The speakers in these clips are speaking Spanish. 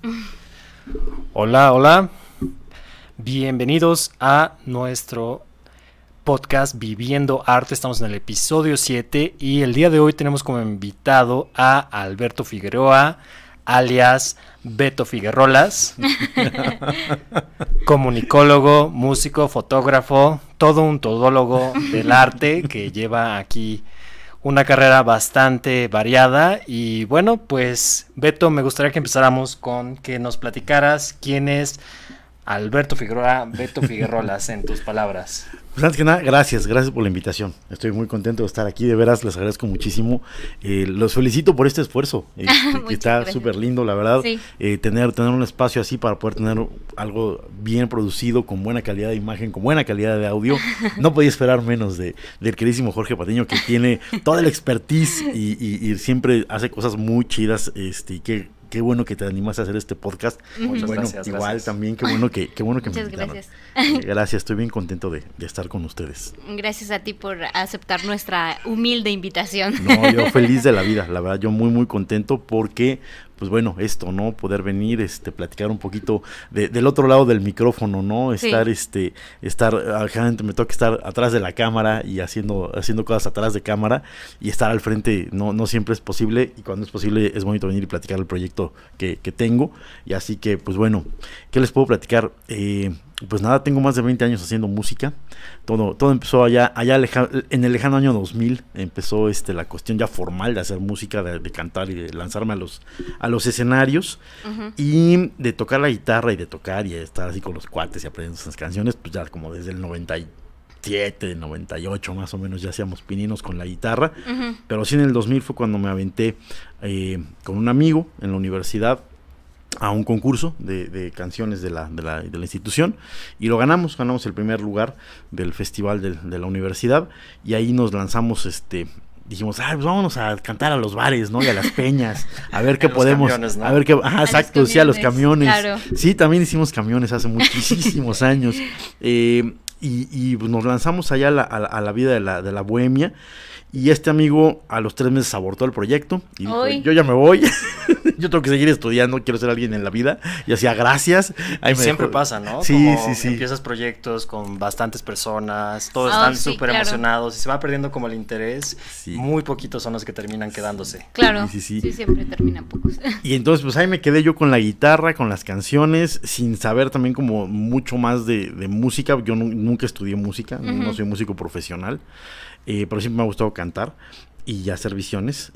Hola, hola. Bienvenidos a nuestro podcast Viviendo Arte. Estamos en el episodio 7 y el día de hoy tenemos como invitado a Alberto Figueroa, alias Beto Figuerolas, comunicólogo, músico, fotógrafo, todo un todólogo del arte que lleva aquí una carrera bastante variada. Y bueno, pues Beto, me gustaría que empezáramos con que nos platicaras quién es Alberto Figueroa, Beto Figuerolas, en tus palabras. Pues antes que nada, gracias por la invitación. Estoy muy contento de estar aquí, de veras, les agradezco muchísimo. Los felicito por este esfuerzo, que está súper lindo, la verdad. Sí. Tener un espacio así para poder tener algo bien producido, con buena calidad de imagen, con buena calidad de audio. No podía esperar menos del queridísimo Jorge Patiño, que tiene toda la expertise y siempre hace cosas muy chidas, y qué bueno que te animas a hacer este podcast. Muchas bueno, gracias. Igual gracias. También, qué bueno que me Muchas invitaron. gracias. Gracias, estoy bien contento de estar con ustedes. Gracias a ti por aceptar nuestra humilde invitación. No, yo feliz de la vida, la verdad, yo muy contento porque, pues bueno, esto, ¿no? Poder venir, platicar un poquito del otro lado del micrófono, ¿no? Estar, Sí. generalmente me toca estar atrás de la cámara y haciendo cosas atrás de cámara, y estar al frente no siempre es posible, y cuando es posible es bonito venir y platicar el proyecto que tengo. Y así que, pues bueno, ¿qué les puedo platicar? Pues nada, tengo más de 20 años haciendo música. Todo empezó allá en el lejano año 2000. Empezó la cuestión ya formal de hacer música, de cantar y de lanzarme a los escenarios. Uh-huh. Y de tocar la guitarra y de tocar y de estar así con los cuates y aprendiendo esas canciones, pues ya como desde el 97, 98 más o menos ya hacíamos pininos con la guitarra. Uh-huh. Pero sí, en el 2000 fue cuando me aventé con un amigo en la universidad a un concurso de canciones de la institución, y lo ganamos el primer lugar del festival de la universidad, y ahí nos lanzamos, dijimos, pues vámonos a cantar a los bares, ¿no? Y a las peñas, a ver qué podemos, camiones, ¿no? A ver qué, exacto, sí, a los camiones, claro. Sí, también hicimos camiones hace muchísimos años, y pues nos lanzamos allá a la vida de la bohemia. Y este amigo a los 3 meses abortó el proyecto y dijo, yo ya me voy, yo tengo que seguir estudiando, quiero ser alguien en la vida. Y hacía gracias. Ahí siempre pasa, ¿no? Sí. Empiezas proyectos con bastantes personas, todos están súper emocionados y se va perdiendo como el interés. Sí. Muy poquitos son los que terminan quedándose. Claro, sí, siempre terminan pocos. Y entonces pues ahí me quedé yo con la guitarra, con las canciones, sin saber también como mucho más de música. Yo nunca estudié música, uh-huh. No soy músico profesional. Pero siempre me ha gustado cantar y hacer visiones.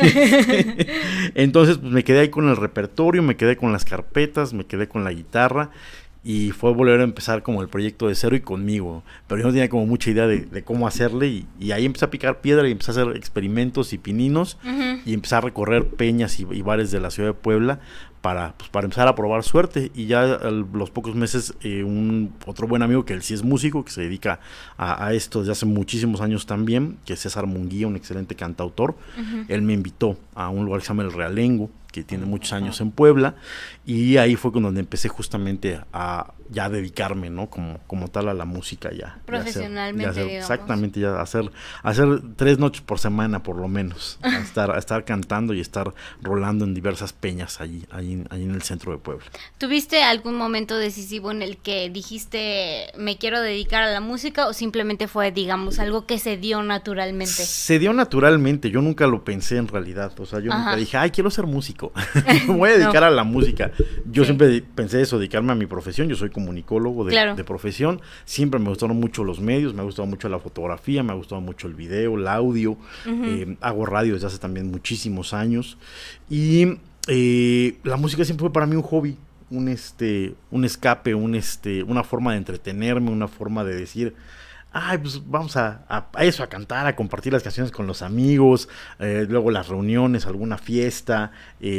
Entonces pues me quedé ahí con el repertorio, me quedé con las carpetas, me quedé con la guitarra, y fue volver a empezar como el proyecto de cero y conmigo, pero yo no tenía como mucha idea de cómo hacerle, y ahí empecé a picar piedra y empecé a hacer experimentos y pininos, uh-huh. Y empecé a recorrer peñas y bares de la ciudad de Puebla para empezar a probar suerte. Y ya los pocos meses otro buen amigo que él sí es músico, que se dedica a esto desde hace muchísimos años también, que es César Munguía, un excelente cantautor, uh-huh. Él me invitó a un lugar que se llama El Realengo, que tiene muchos años en Puebla, y ahí fue donde empecé justamente a ya dedicarme, ¿no? Como tal a la música ya. Profesionalmente, digamos. Exactamente, ya hacer 3 noches por semana por lo menos, a estar cantando y estar rolando en diversas peñas allí en el centro de Puebla. ¿Tuviste algún momento decisivo en el que dijiste, me quiero dedicar a la música, o simplemente fue, digamos, algo que se dio naturalmente? Se dio naturalmente, yo nunca lo pensé en realidad, o sea, yo nunca dije, quiero ser músico, me voy a dedicar a la música. Yo siempre pensé eso, dedicarme a mi profesión. Yo soy comunicólogo de profesión, siempre me gustaron mucho los medios, me ha gustado mucho la fotografía, me ha gustado mucho el video, el audio, uh-huh. Hago radio desde hace también muchísimos años, y la música siempre fue para mí un hobby, un escape, una forma de entretenerme, una forma de decir, pues vamos a eso, a cantar, a compartir las canciones con los amigos, luego las reuniones, alguna fiesta,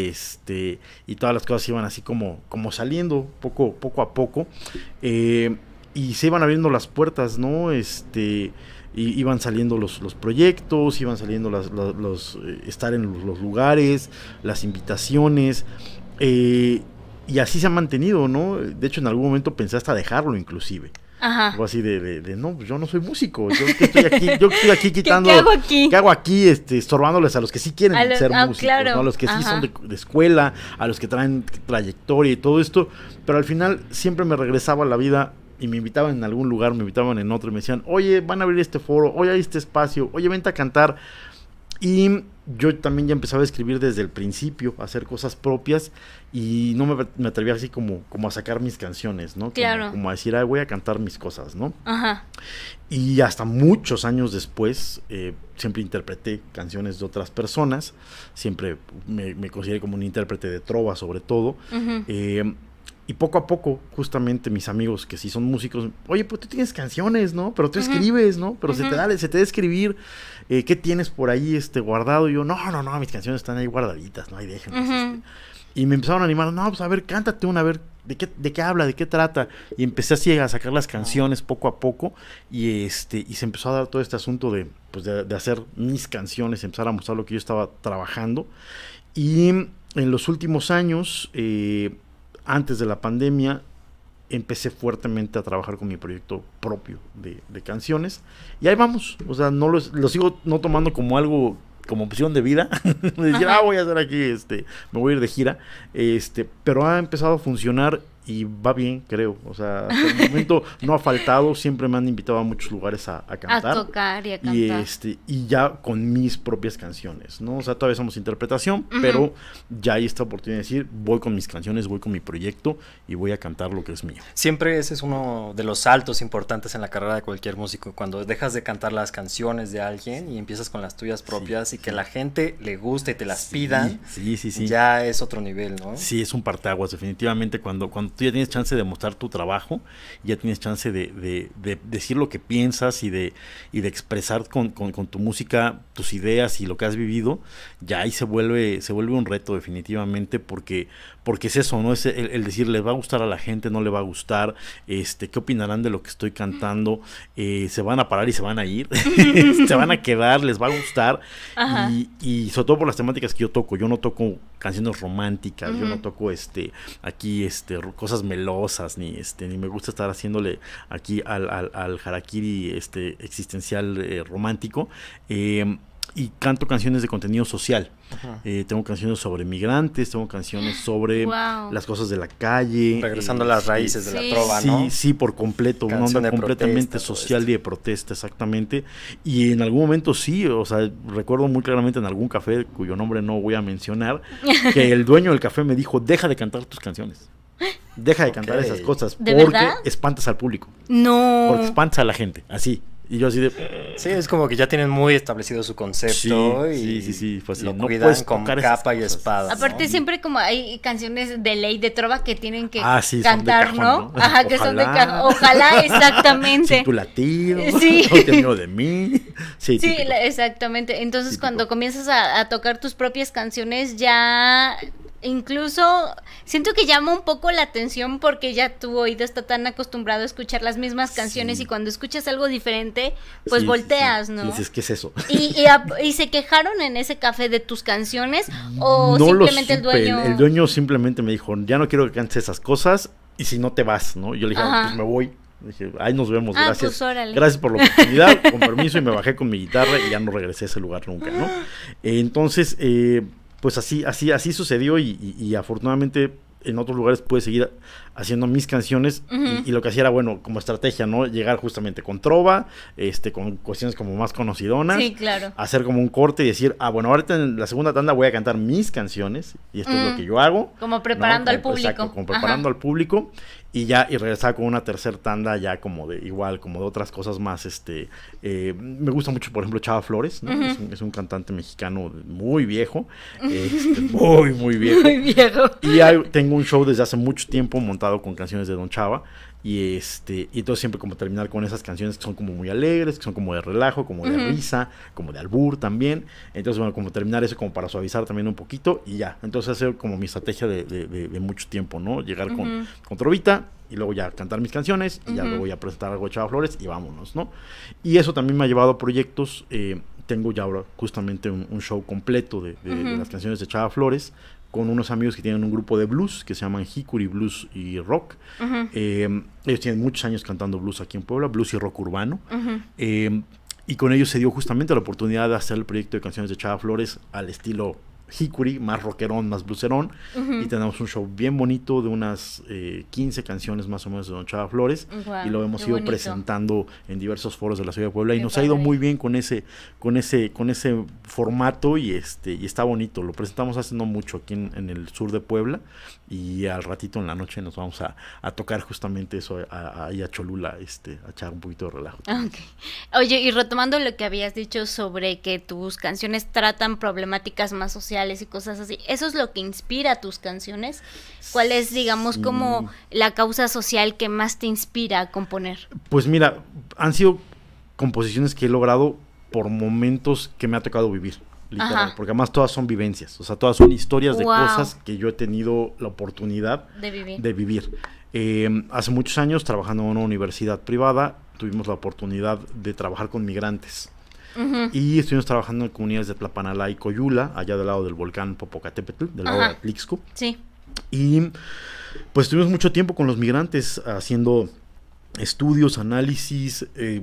y todas las cosas iban así como saliendo poco a poco, y se iban abriendo las puertas, ¿no? Y iban saliendo los proyectos, iban saliendo los estar en los lugares, las invitaciones, y así se ha mantenido, ¿no? De hecho, en algún momento pensé hasta dejarlo inclusive. Ajá. Algo así no, pues yo no soy músico, yo estoy aquí quitando. ¿Qué hago aquí? ¿Qué hago aquí? Estorbándoles a los que sí quieren ser músicos, claro. ¿no? A los que sí Ajá. son de escuela, a los que traen trayectoria y todo esto, pero al final siempre me regresaba a la vida y me invitaban en algún lugar, me invitaban en otro y me decían, oye, van a abrir este foro, oye, hay este espacio, oye, vente a cantar. Y yo también ya empezaba a escribir desde el principio, a hacer cosas propias y no me atrevía así como a sacar mis canciones, ¿no? Claro. Como a decir, voy a cantar mis cosas, ¿no? Ajá. Y hasta muchos años después, siempre interpreté canciones de otras personas, siempre me consideré como un intérprete de trova sobre todo. Uh-huh. Y poco a poco, justamente mis amigos que sí son músicos, oye, pues tú tienes canciones, ¿no? Pero tú escribes, ¿no? Pero se te da escribir, ¿qué tienes por ahí guardado? Y yo, no, mis canciones están ahí guardaditas, ¿no? Ahí déjenlas. Y me empezaron a animar, no, pues a ver, cántate una, a ver, ¿de qué habla? ¿De qué trata? Y empecé así a sacar las canciones poco a poco y se empezó a dar todo este asunto de hacer mis canciones, empezar a mostrar lo que yo estaba trabajando. Y en los últimos años, antes de la pandemia, empecé fuertemente a trabajar con mi proyecto propio de canciones. Y ahí vamos. O sea, no lo sigo no tomando como algo, como opción de vida. De decir, voy a hacer aquí, me voy a ir de gira. Pero ha empezado a funcionar y va bien, creo. O sea, hasta el momento no ha faltado. Siempre me han invitado a muchos lugares a cantar. A tocar y a cantar. Y ya con mis propias canciones, ¿no? O sea, todavía somos interpretación, pero ya hay esta oportunidad de decir, voy con mis canciones, voy con mi proyecto y voy a cantar lo que es mío. Siempre ese es uno de los saltos importantes en la carrera de cualquier músico, cuando dejas de cantar las canciones de alguien y empiezas con las tuyas propias y que la gente le guste y te las pidan. Sí. Ya es otro nivel, ¿no? Sí, es un parteaguas, definitivamente. Cuando tú ya tienes chance de mostrar tu trabajo, ya tienes chance de decir lo que piensas y de expresar con tu música tus ideas y lo que has vivido, ya ahí se vuelve un reto definitivamente, porque es eso, ¿no? Es el decir, ¿le va a gustar a la gente? ¿No le va a gustar? ¿Qué opinarán de lo que estoy cantando? ¿Se van a parar y se van a ir? ¿Se van a quedar? ¿Les va a gustar? Y sobre todo por las temáticas que yo toco. Yo no toco canciones románticas, yo no toco aquí cosas melosas, ni me gusta estar haciéndole aquí al harakiri existencial romántico. Y canto canciones de contenido social. Tengo canciones sobre migrantes, tengo canciones sobre las cosas de la calle. Regresando a las raíces de la trova, ¿no? Sí, por completo. Canción una onda de completamente protesta, social y de protesta, exactamente. Y en algún momento sí, o sea, recuerdo muy claramente en algún café, cuyo nombre no voy a mencionar, que el dueño del café me dijo, deja de cantar tus canciones. Deja de cantar esas cosas, porque ¿verdad? espantas al público. No. Porque espantas a la gente, así. Y yo así de... Sí, es como que ya tienen muy establecido su concepto sí, fue así. lo No cuidan puedes con tocar esas capa y cosas. espada. Aparte ¿no? siempre como hay canciones de ley de trova que tienen que sí, cantar, son de ¿no? cajón, ¿no? Ajá, que son de Ojalá. cajón. Ojalá, exactamente. Sin tu latido, Sí. no te amigo de mí. Sí, Sí, típico. exactamente. Entonces Típico. cuando comienzas a tocar tus propias canciones ya... Incluso siento que llama un poco la atención porque ya tu oído está tan acostumbrado a escuchar las mismas canciones y cuando escuchas algo diferente, pues Sí, volteas, sí. ¿no? Y dices, ¿qué es eso? ¿Y se quejaron en ese café de tus canciones o No simplemente lo supe. el dueño? El dueño simplemente me dijo, ya no quiero que cantes esas cosas y si no te vas, ¿no? Y yo le dije, Ajá. pues me voy. Dije, ahí nos vemos, gracias. Pues órale. Gracias por la oportunidad, con permiso, y me bajé con mi guitarra y ya no regresé a ese lugar nunca, ¿no? Entonces, pues así sucedió y afortunadamente en otros lugares pude seguir haciendo mis canciones y lo que hacía era, bueno, como estrategia, ¿no? Llegar justamente con trova, con cuestiones como más conocidonas. Sí, claro. Hacer como un corte y decir, bueno, ahorita en la segunda tanda voy a cantar mis canciones y esto es lo que yo hago. Como preparando al público. Exacto, como preparando al público y regresar con una tercera tanda ya como de otras cosas más, me gusta mucho, por ejemplo, Chava Flores, ¿no? Es un cantante mexicano muy viejo, muy viejo. Muy viejo. Y tengo un show desde hace mucho tiempo montado con canciones de Don Chava y entonces siempre como terminar con esas canciones que son como muy alegres, que son como de relajo, como de risa, como de albur también. Entonces, bueno, como terminar eso como para suavizar también un poquito y ya. Entonces hacer como mi estrategia de mucho tiempo, ¿no? Llegar con trovita y luego ya cantar mis canciones y ya luego ya presentar algo de Chava Flores y vámonos, ¿no? Y eso también me ha llevado a proyectos. Tengo ya ahora justamente un show completo de las canciones de Chava Flores con unos amigos que tienen un grupo de blues que se llaman Hickory Blues y Rock. Ellos tienen muchos años cantando blues aquí en Puebla, blues y rock urbano. Y con ellos se dio justamente la oportunidad de hacer el proyecto de canciones de Chava Flores al estilo Hickory, más rockerón, más blueserón. Y tenemos un show bien bonito de unas 15 canciones más o menos de Don Chava Flores. Y lo hemos ido presentando en diversos foros de la ciudad de Puebla. Y nos ha ido muy bien con ese formato y está bonito. Lo presentamos hace no mucho aquí en el sur de Puebla. Y al ratito en la noche nos vamos a tocar justamente eso ahí a Cholula, a echar un poquito de relajo. Okay. Oye, y retomando lo que habías dicho sobre que tus canciones tratan problemáticas más sociales y cosas así, ¿eso es lo que inspira tus canciones? ¿Cuál es, digamos, como la causa social que más te inspira a componer? Pues mira, han sido composiciones que he logrado por momentos que me ha tocado vivir, literal, porque además todas son vivencias, o sea, todas son historias de cosas que yo he tenido la oportunidad de vivir. Hace muchos años, trabajando en una universidad privada, tuvimos la oportunidad de trabajar con migrantes. Y estuvimos trabajando en comunidades de Tlapanalá y Coyula, allá del lado del volcán Popocatépetl, del lado de Atlixco. Sí. Y pues estuvimos mucho tiempo con los migrantes haciendo estudios, análisis,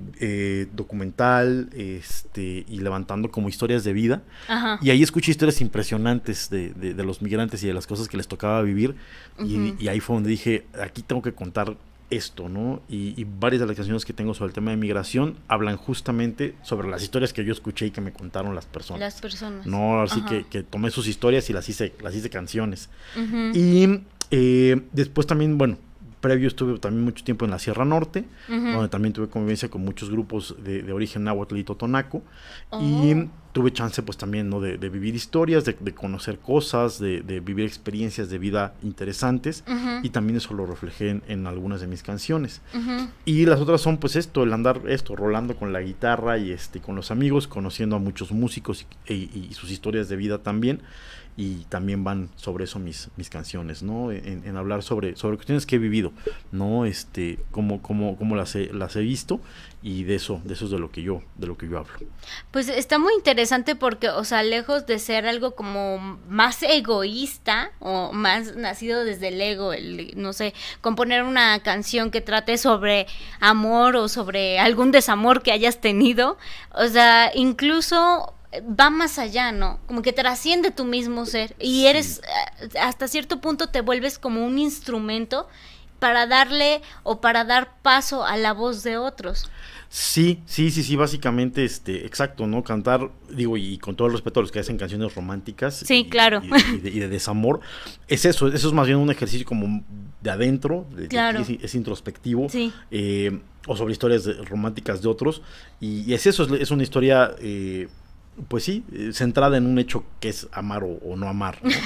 documental, y levantando como historias de vida. Y ahí escuché historias impresionantes de los migrantes y de las cosas que les tocaba vivir. Y ahí fue donde dije, aquí tengo que contar esto, ¿no? Y varias de las canciones que tengo sobre el tema de migración hablan justamente sobre las historias que yo escuché y que me contaron las personas. Las personas. No, así que tomé sus historias y las hice canciones. Y después también, bueno, previo estuve también mucho tiempo en la Sierra Norte, donde también tuve convivencia con muchos grupos de origen náhuatl y totonaco. Y tuve chance pues también, ¿no? de vivir historias, de conocer cosas, de vivir experiencias de vida interesantes. Y también eso lo reflejé en algunas de mis canciones. Y las otras son pues el andar rolando con la guitarra y con los amigos, conociendo a muchos músicos y sus historias de vida también. Y también van sobre eso mis canciones, ¿no? En hablar sobre cuestiones que he vivido, ¿no? Cómo las he visto, y de eso es de lo que yo hablo. Pues está muy interesante porque, o sea, lejos de ser algo como más egoísta o más nacido desde el ego, no sé, componer una canción que trate sobre amor o sobre algún desamor que hayas tenido, o sea, incluso va más allá, ¿no? Como que trasciende tu mismo ser y eres, hasta cierto punto te vuelves como un instrumento para darle o para dar paso a la voz de otros. Sí, básicamente, exacto, ¿no? Cantar, digo, y con todo el respeto a los que hacen canciones románticas. Sí, claro. Y de desamor, es eso es más bien un ejercicio como de adentro, claro. Es introspectivo, sí. O sobre historias románticas de otros, y es eso, es una historia, pues sí, centrada en un hecho que es amar o no amar, ¿no?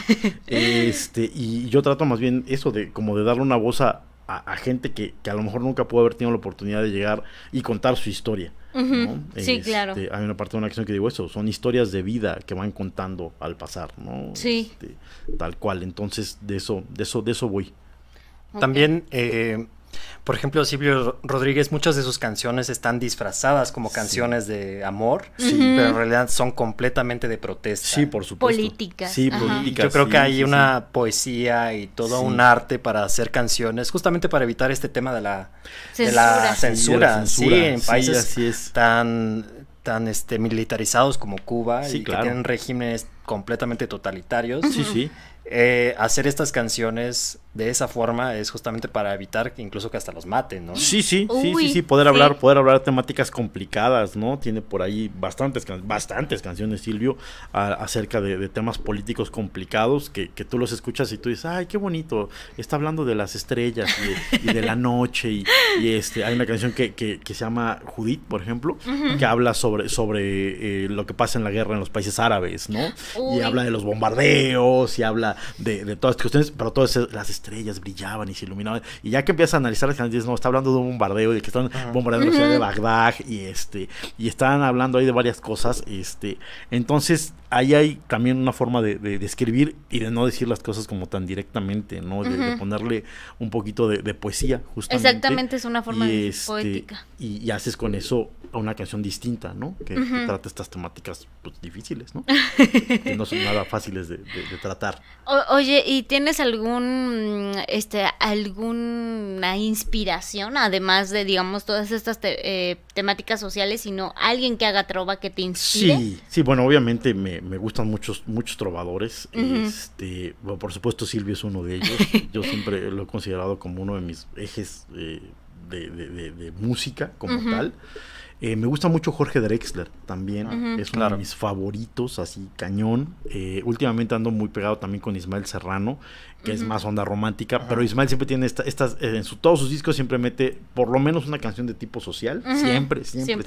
Y yo trato más bien eso de como de darle una voz a gente que a lo mejor nunca pudo haber tenido la oportunidad de llegar y contar su historia, ¿no? Sí, claro. Hay una parte de una canción que digo eso, son historias de vida que van contando al pasar, ¿no? Sí. Tal cual, entonces de eso voy. Okay. También, por ejemplo, Silvio Rodríguez, muchas de sus canciones están disfrazadas como canciones de amor, pero en realidad son completamente de protesta. Sí, por supuesto. Políticas. Sí, políticas. Yo creo que hay una poesía y todo un arte para hacer canciones, justamente para evitar este tema de la censura. Sí, en países tan militarizados como Cuba, y que tienen regímenes completamente totalitarios. Sí. Hacer estas canciones de esa forma es justamente para evitar que incluso que hasta los maten, ¿no? Sí, poder hablar temáticas complicadas, ¿no? Tiene por ahí bastantes canciones, Silvio, acerca de temas políticos complicados que tú los escuchas y tú dices, ay, qué bonito, está hablando de las estrellas y de la noche, y hay una canción que se llama Judith, por ejemplo, que habla sobre lo que pasa en la guerra en los países árabes, ¿no? Y habla de los bombardeos y habla de todas estas cuestiones, pero todas las estrellas brillaban y se iluminaban, y ya que empiezas a analizar las canciones, dices, no, está hablando de un bombardeo, de que están bombardeando la ciudad de Bagdad, y están hablando ahí de varias cosas, entonces ahí hay también una forma de escribir y de no decir las cosas como tan directamente, ¿no? De ponerle un poquito de poesía, justamente. Exactamente, es una forma poética. Y haces con eso una canción distinta, ¿no? Que trata estas temáticas pues, difíciles, ¿no? Que no son nada fáciles de tratar. Oye, ¿y tienes alguna inspiración, además de, digamos, todas estas temáticas sociales, sino alguien que haga trova que te inspire? Sí, bueno, obviamente me gustan muchos trovadores. Bueno, por supuesto, Silvio es uno de ellos. Yo siempre lo he considerado como uno de mis ejes de música como tal. Me gusta mucho Jorge Drexler también, es uno de mis favoritos, así cañón. Últimamente ando muy pegado también con Ismael Serrano, que es más onda romántica, pero Ismael siempre tiene estas todos sus discos siempre mete por lo menos una canción de tipo social, siempre.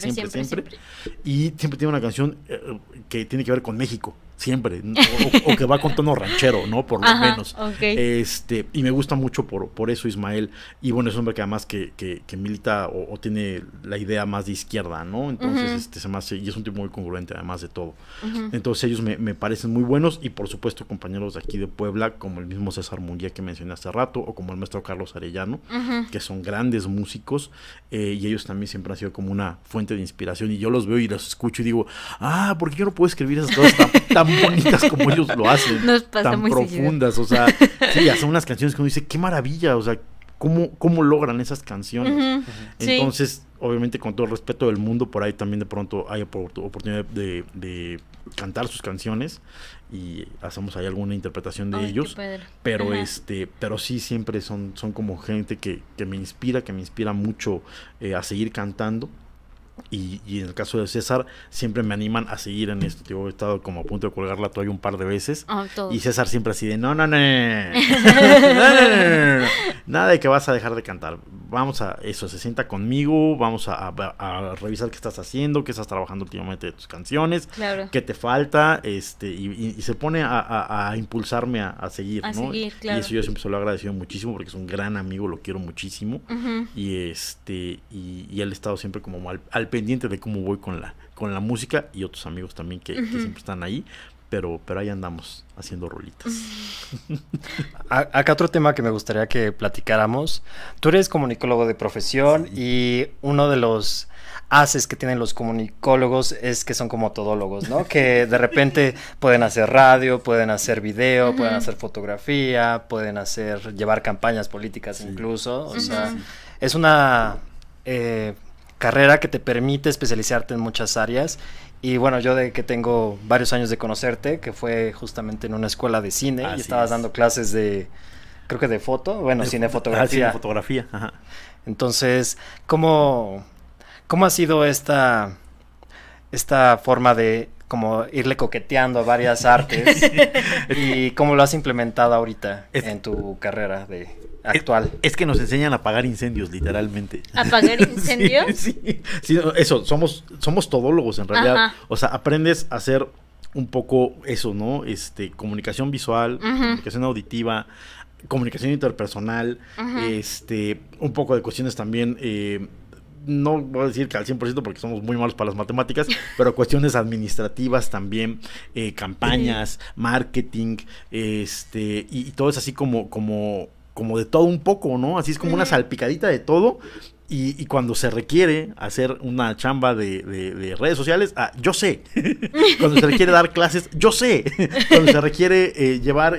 Y siempre tiene una canción que tiene que ver con México, siempre, o que va con tono ranchero, ¿no? Por lo menos. Okay. Y me gusta mucho por eso Ismael, y bueno, es un hombre que además que milita o tiene la idea más de izquierda, ¿no? Entonces se me hace, y es un tipo muy congruente además de todo. Entonces ellos me parecen muy buenos, y por supuesto compañeros de aquí de Puebla, como el mismo César Munguía que mencioné hace rato, o como el maestro Carlos Arellano, que son grandes músicos, y ellos también siempre han sido como una fuente de inspiración, y yo los veo y los escucho y digo, ¿por qué yo no puedo escribir esas cosas tan bonitas como ellos lo hacen? Nos pasa tan muy profundas, seguido. O sea, sí, hacen unas canciones que uno dice, qué maravilla, o sea, ¿cómo logran esas canciones? Entonces, obviamente, con todo el respeto del mundo, por ahí también de pronto hay oportunidad de cantar sus canciones, y hacemos ahí alguna interpretación de ellos, pero pero sí siempre son como gente que me inspira mucho a seguir cantando. Y en el caso de César, siempre me animan a seguir en esto. Yo he estado como a punto de colgar la toalla un par de veces. Y César siempre así de, no. Nada de que vas a dejar de cantar. Vamos a eso, se sienta conmigo, vamos a revisar qué estás haciendo, qué estás trabajando últimamente de tus canciones, qué te falta, y se pone a impulsarme a seguir, ¿no? Seguir, claro. Y eso yo siempre se lo he agradecido muchísimo, porque es un gran amigo, lo quiero muchísimo. Y él ha estado siempre como al pendiente de cómo voy con la música, y otros amigos también que siempre están ahí, pero ahí andamos haciendo rolitas. Acá otro tema que me gustaría que platicáramos. Tú eres comunicólogo de profesión, y uno de los haces que tienen los comunicólogos es que son como todólogos, ¿no? Que de repente pueden hacer radio, pueden hacer video, pueden hacer fotografía, pueden llevar campañas políticas incluso. O sea, es una carrera que te permite especializarte en muchas áreas. Y bueno, yo de que tengo varios años de conocerte, que fue justamente en una escuela de cine, y estabas dando clases creo que de cinefotografía. Cinefotografía, ajá. Entonces, ¿cómo ha sido esta forma de como irle coqueteando a varias artes y cómo lo has implementado ahorita en tu carrera actual? Es que nos enseñan a apagar incendios, literalmente. ¿Apagar incendios? Sí, eso, somos todólogos en realidad. O sea, aprendes a hacer un poco eso, ¿no? Comunicación visual, comunicación auditiva, comunicación interpersonal, un poco de cuestiones también, no voy a decir que al 100% porque somos muy malos para las matemáticas, pero cuestiones administrativas también, campañas, marketing, y todo es así como de todo un poco, ¿no? Así es como una salpicadita de todo. Y cuando se requiere hacer una chamba de redes sociales, yo sé. Cuando se requiere dar clases, yo sé. Cuando se requiere llevar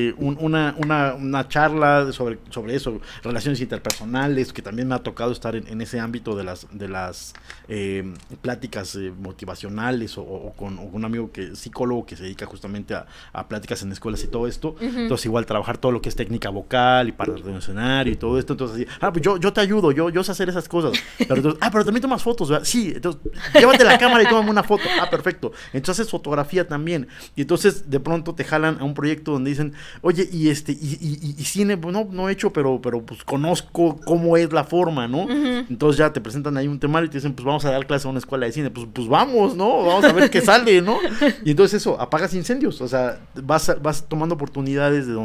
una charla sobre eso, relaciones interpersonales, que también me ha tocado estar en ese ámbito de las pláticas motivacionales, o con un amigo psicólogo que se dedica justamente a pláticas en escuelas y todo esto. Entonces igual trabajar todo lo que es técnica vocal y para el escenario y todo esto. Entonces así, pues yo te ayudo, yo sé hacer esas cosas. Pero entonces, pero también tomas fotos, ¿verdad? Sí, entonces llévate la cámara y tómame una foto. Perfecto. Entonces haces fotografía también. Y entonces de pronto te jalan a un proyecto donde dicen, oye, y cine, pues no he hecho, pero pues conozco cómo es la forma, ¿no? Entonces ya te presentan ahí un temario y te dicen, pues vamos a dar clase a una escuela de cine. Pues vamos, ¿no? Vamos a ver qué sale, ¿no? Y entonces eso, apagas incendios. O sea, vas tomando oportunidades de donde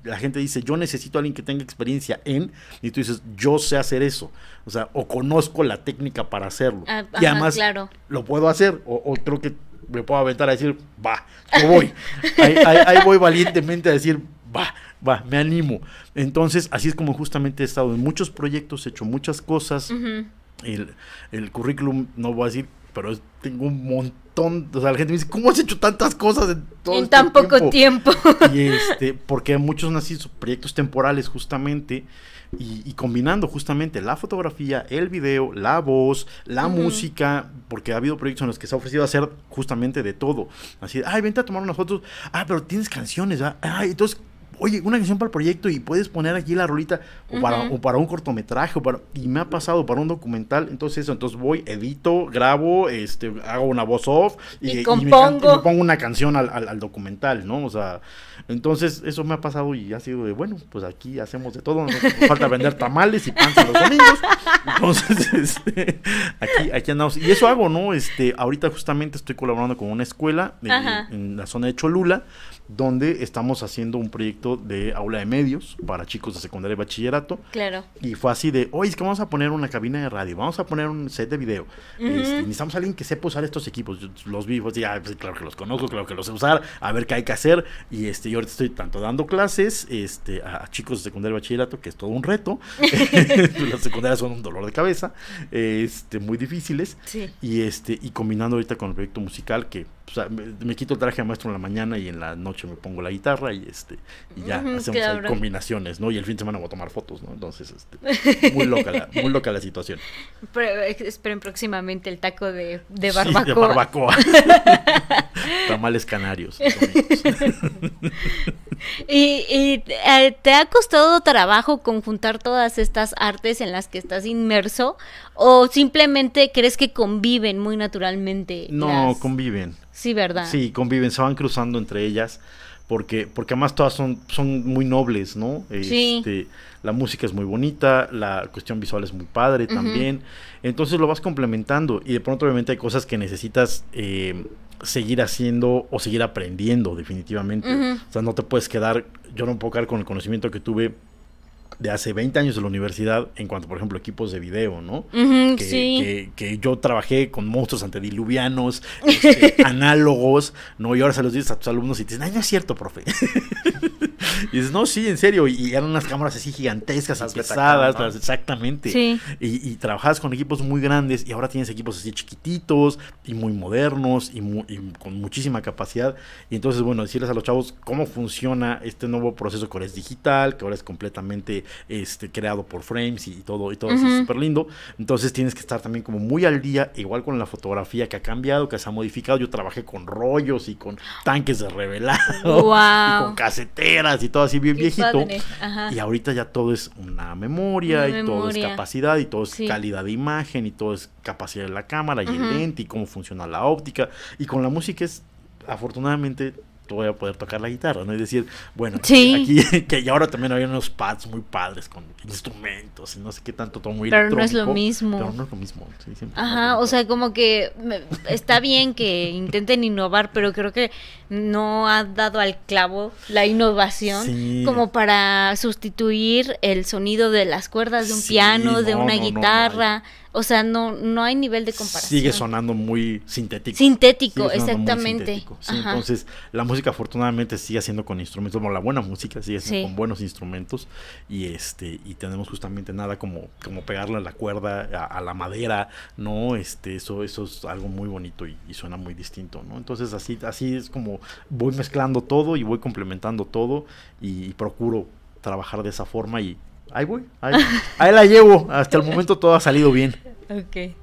la gente dice, yo necesito a alguien que tenga experiencia y tú dices, yo sé hacer eso, o sea, o conozco la técnica para hacerlo, y además lo puedo hacer, o creo que me puedo aventar a decir, va, yo voy, ahí voy valientemente a decir, va, me animo. Entonces, así es como justamente he estado en muchos proyectos, he hecho muchas cosas. El currículum, no voy a decir, pero tengo un montón, o sea, la gente me dice, ¿cómo has hecho tantas cosas en todo en tan poco tiempo? Y porque muchos han sido proyectos temporales justamente, y combinando justamente la fotografía, el video, la voz, la música, porque ha habido proyectos en los que se ha ofrecido hacer justamente de todo. Así, vente a tomar unas fotos, pero tienes canciones, entonces, oye, una canción para el proyecto y puedes poner aquí la rolita o para un cortometraje, y me ha pasado para un documental, entonces voy, edito, grabo, hago una voz off y me pongo una canción al documental, ¿no? O sea, entonces eso me ha pasado y ha sido de, bueno, pues aquí hacemos de todo, nos falta vender tamales y pan los domingos, entonces aquí andamos, y eso hago, ¿no? Ahorita justamente estoy colaborando con una escuela en la zona de Cholula, donde estamos haciendo un proyecto de aula de medios para chicos de secundaria y bachillerato. Claro. Y fue así de, oye, es que vamos a poner una cabina de radio, vamos a poner un set de video. Necesitamos a alguien que sepa usar estos equipos. Yo los vi, pues, pues, claro que los conozco, claro que los sé usar, a ver qué hay que hacer. Y yo ahorita estoy tanto dando clases a chicos de secundaria y bachillerato, que es todo un reto. Las secundarias son un dolor de cabeza, muy difíciles. Sí. Y combinando ahorita con el proyecto musical, que o sea, me quito el traje de maestro en la mañana y en la noche me pongo la guitarra y ya hacemos ahí combinaciones, ¿no? Y el fin de semana voy a tomar fotos, ¿no? Entonces, muy loca la situación. Esperen próximamente el taco de barbacoa. Sí, de barbacoa. Tamales canarios. ¿Y te ha costado trabajo conjuntar todas estas artes en las que estás inmerso? ¿O simplemente crees que conviven muy naturalmente? No, conviven. Sí, ¿verdad? Sí, conviven, se van cruzando entre ellas, porque además todas son muy nobles, ¿no? Sí. La música es muy bonita, la cuestión visual es muy padre también, entonces lo vas complementando, y de pronto obviamente hay cosas que necesitas seguir haciendo o seguir aprendiendo definitivamente. O sea, no te puedes quedar, yo no puedo quedar con el conocimiento que tuve de hace 20 años de la universidad en cuanto, por ejemplo, equipos de video, ¿no? Que yo trabajé con monstruos antediluvianos, análogos, ¿no? Y ahora se los dices a tus alumnos y te dicen, ay, no es cierto, profe. Y dices, no, sí, en serio, y eran unas cámaras así gigantescas y pesadas, ¿no? Exactamente. Sí. Y trabajabas con equipos muy grandes y ahora tienes equipos así chiquititos y muy modernos y con muchísima capacidad. Y entonces, bueno, decirles a los chavos cómo funciona este nuevo proceso que ahora es digital, que ahora es completamente creado por frames y todo eso es súper lindo. Entonces tienes que estar también como muy al día, igual con la fotografía que ha cambiado, que se ha modificado. Yo trabajé con rollos y con tanques de revelado, y con caseteras y todo así bien viejito. Y ahorita ya todo es una memoria, todo es capacidad, y todo es calidad de imagen, y todo es capacidad de la cámara y el lente, y cómo funciona la óptica. Y con la música es, afortunadamente, voy a poder tocar la guitarra, ¿no? Es decir, bueno, aquí que ahora también hay unos pads muy padres con instrumentos y no sé qué tanto, todo muy electrónico. Pero no es lo mismo. Sí, o sea, como que está bien que intenten innovar, pero creo que no ha dado al clavo la innovación como para sustituir el sonido de las cuerdas de un piano, de una guitarra. O sea, no hay nivel de comparación. Sigue sonando muy sintético. Sintético, exactamente. Sí, entonces, la música afortunadamente sigue haciendo con instrumentos, como la buena música sigue haciendo con buenos instrumentos, y tenemos justamente nada como pegarle a la cuerda, a la madera, ¿no? Eso es algo muy bonito y suena muy distinto, ¿no? Entonces, así es como voy mezclando todo y voy complementando todo, y procuro trabajar de esa forma, y ahí voy, ahí la llevo. Hasta el momento todo ha salido bien. Ok.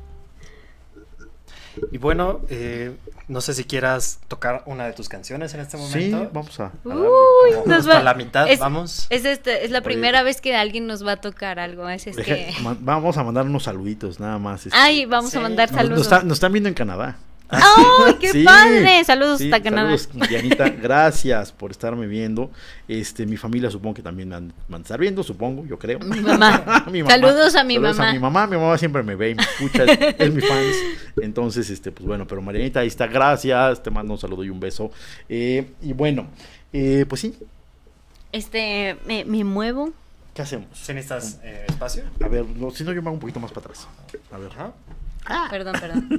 Y bueno, no sé si quieras tocar una de tus canciones en este momento. Sí, vamos a darle. A la mitad, vamos. Es la primera vez que alguien nos va a tocar algo. Vamos a mandar unos saluditos, nada más. Vamos a mandar saludos. Nos están viendo en Canadá. ¡Oh, qué padre! Saludos hasta Canadá. Saludos, Dianita, gracias por estarme viendo. Mi familia supongo que también me van a estar viendo, supongo, yo creo. Mi mamá. Saludos a mi mamá. Mi mamá siempre me ve y me escucha, es mi fans. Entonces, pues bueno, pero Marianita, ahí está, gracias, te mando un saludo y un beso. Y bueno, pues sí, Me muevo. ¿Qué hacemos? ¿Sí necesitas espacio? A ver, no, si no yo me hago un poquito más para atrás. A ver. Ajá. Perdón.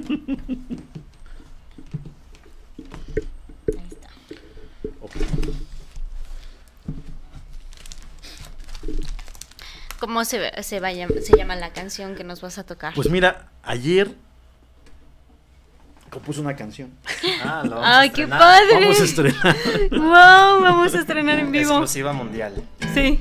Ahí está. Ok. ¿Cómo se llama la canción que nos vas a tocar? Pues mira, ayer compuse una canción. Ah, lo vamos ¡Ay, a qué estrenar. padre! Vamos a estrenar. ¡Wow! Vamos a estrenar en vivo. Exclusiva mundial. Sí.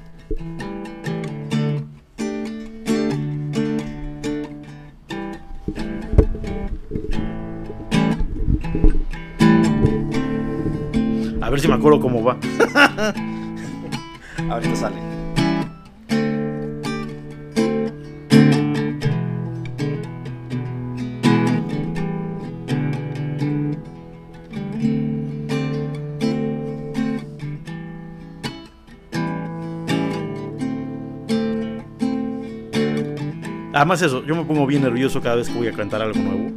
A ver si me acuerdo cómo va. Ahorita sale. Además eso, yo me pongo bien nervioso cada vez que voy a cantar algo nuevo.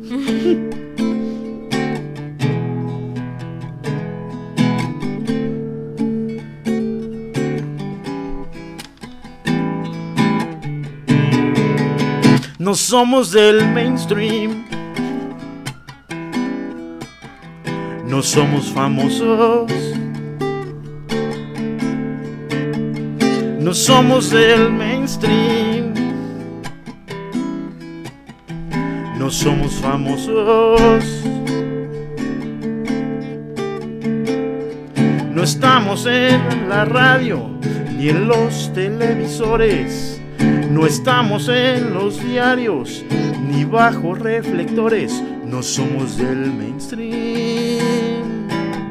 No somos del mainstream. No somos famosos. No somos del mainstream. No somos famosos. No estamos en la radio ni en los televisores. No estamos en los diarios ni bajo reflectores. No somos del mainstream.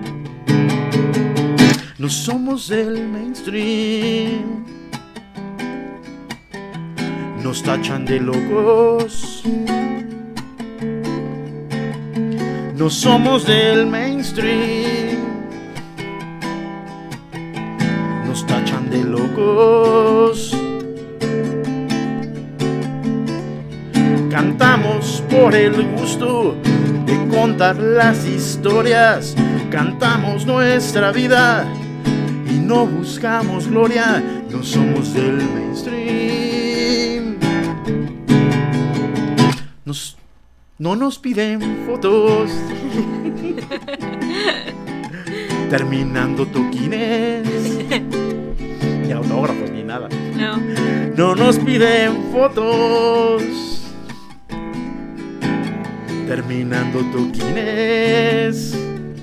No somos del mainstream. Nos tachan de locos. No somos del mainstream. Nos tachan de locos. Cantamos por el gusto de contar las historias. Cantamos nuestra vida y no buscamos gloria. No somos del mainstream. No nos piden fotos terminando toquines, ni autógrafos ni nada. No nos piden fotos terminando toquines.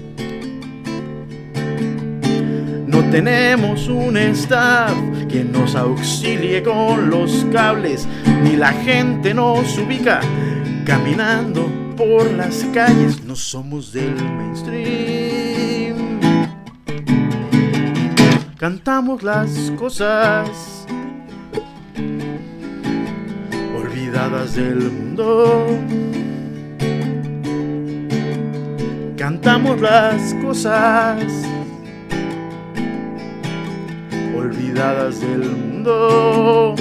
No tenemos un staff que nos auxilie con los cables, ni la gente nos ubica caminando por las calles. No somos del mainstream. Cantamos las cosas olvidadas del mundo. Cantamos las cosas olvidadas del mundo.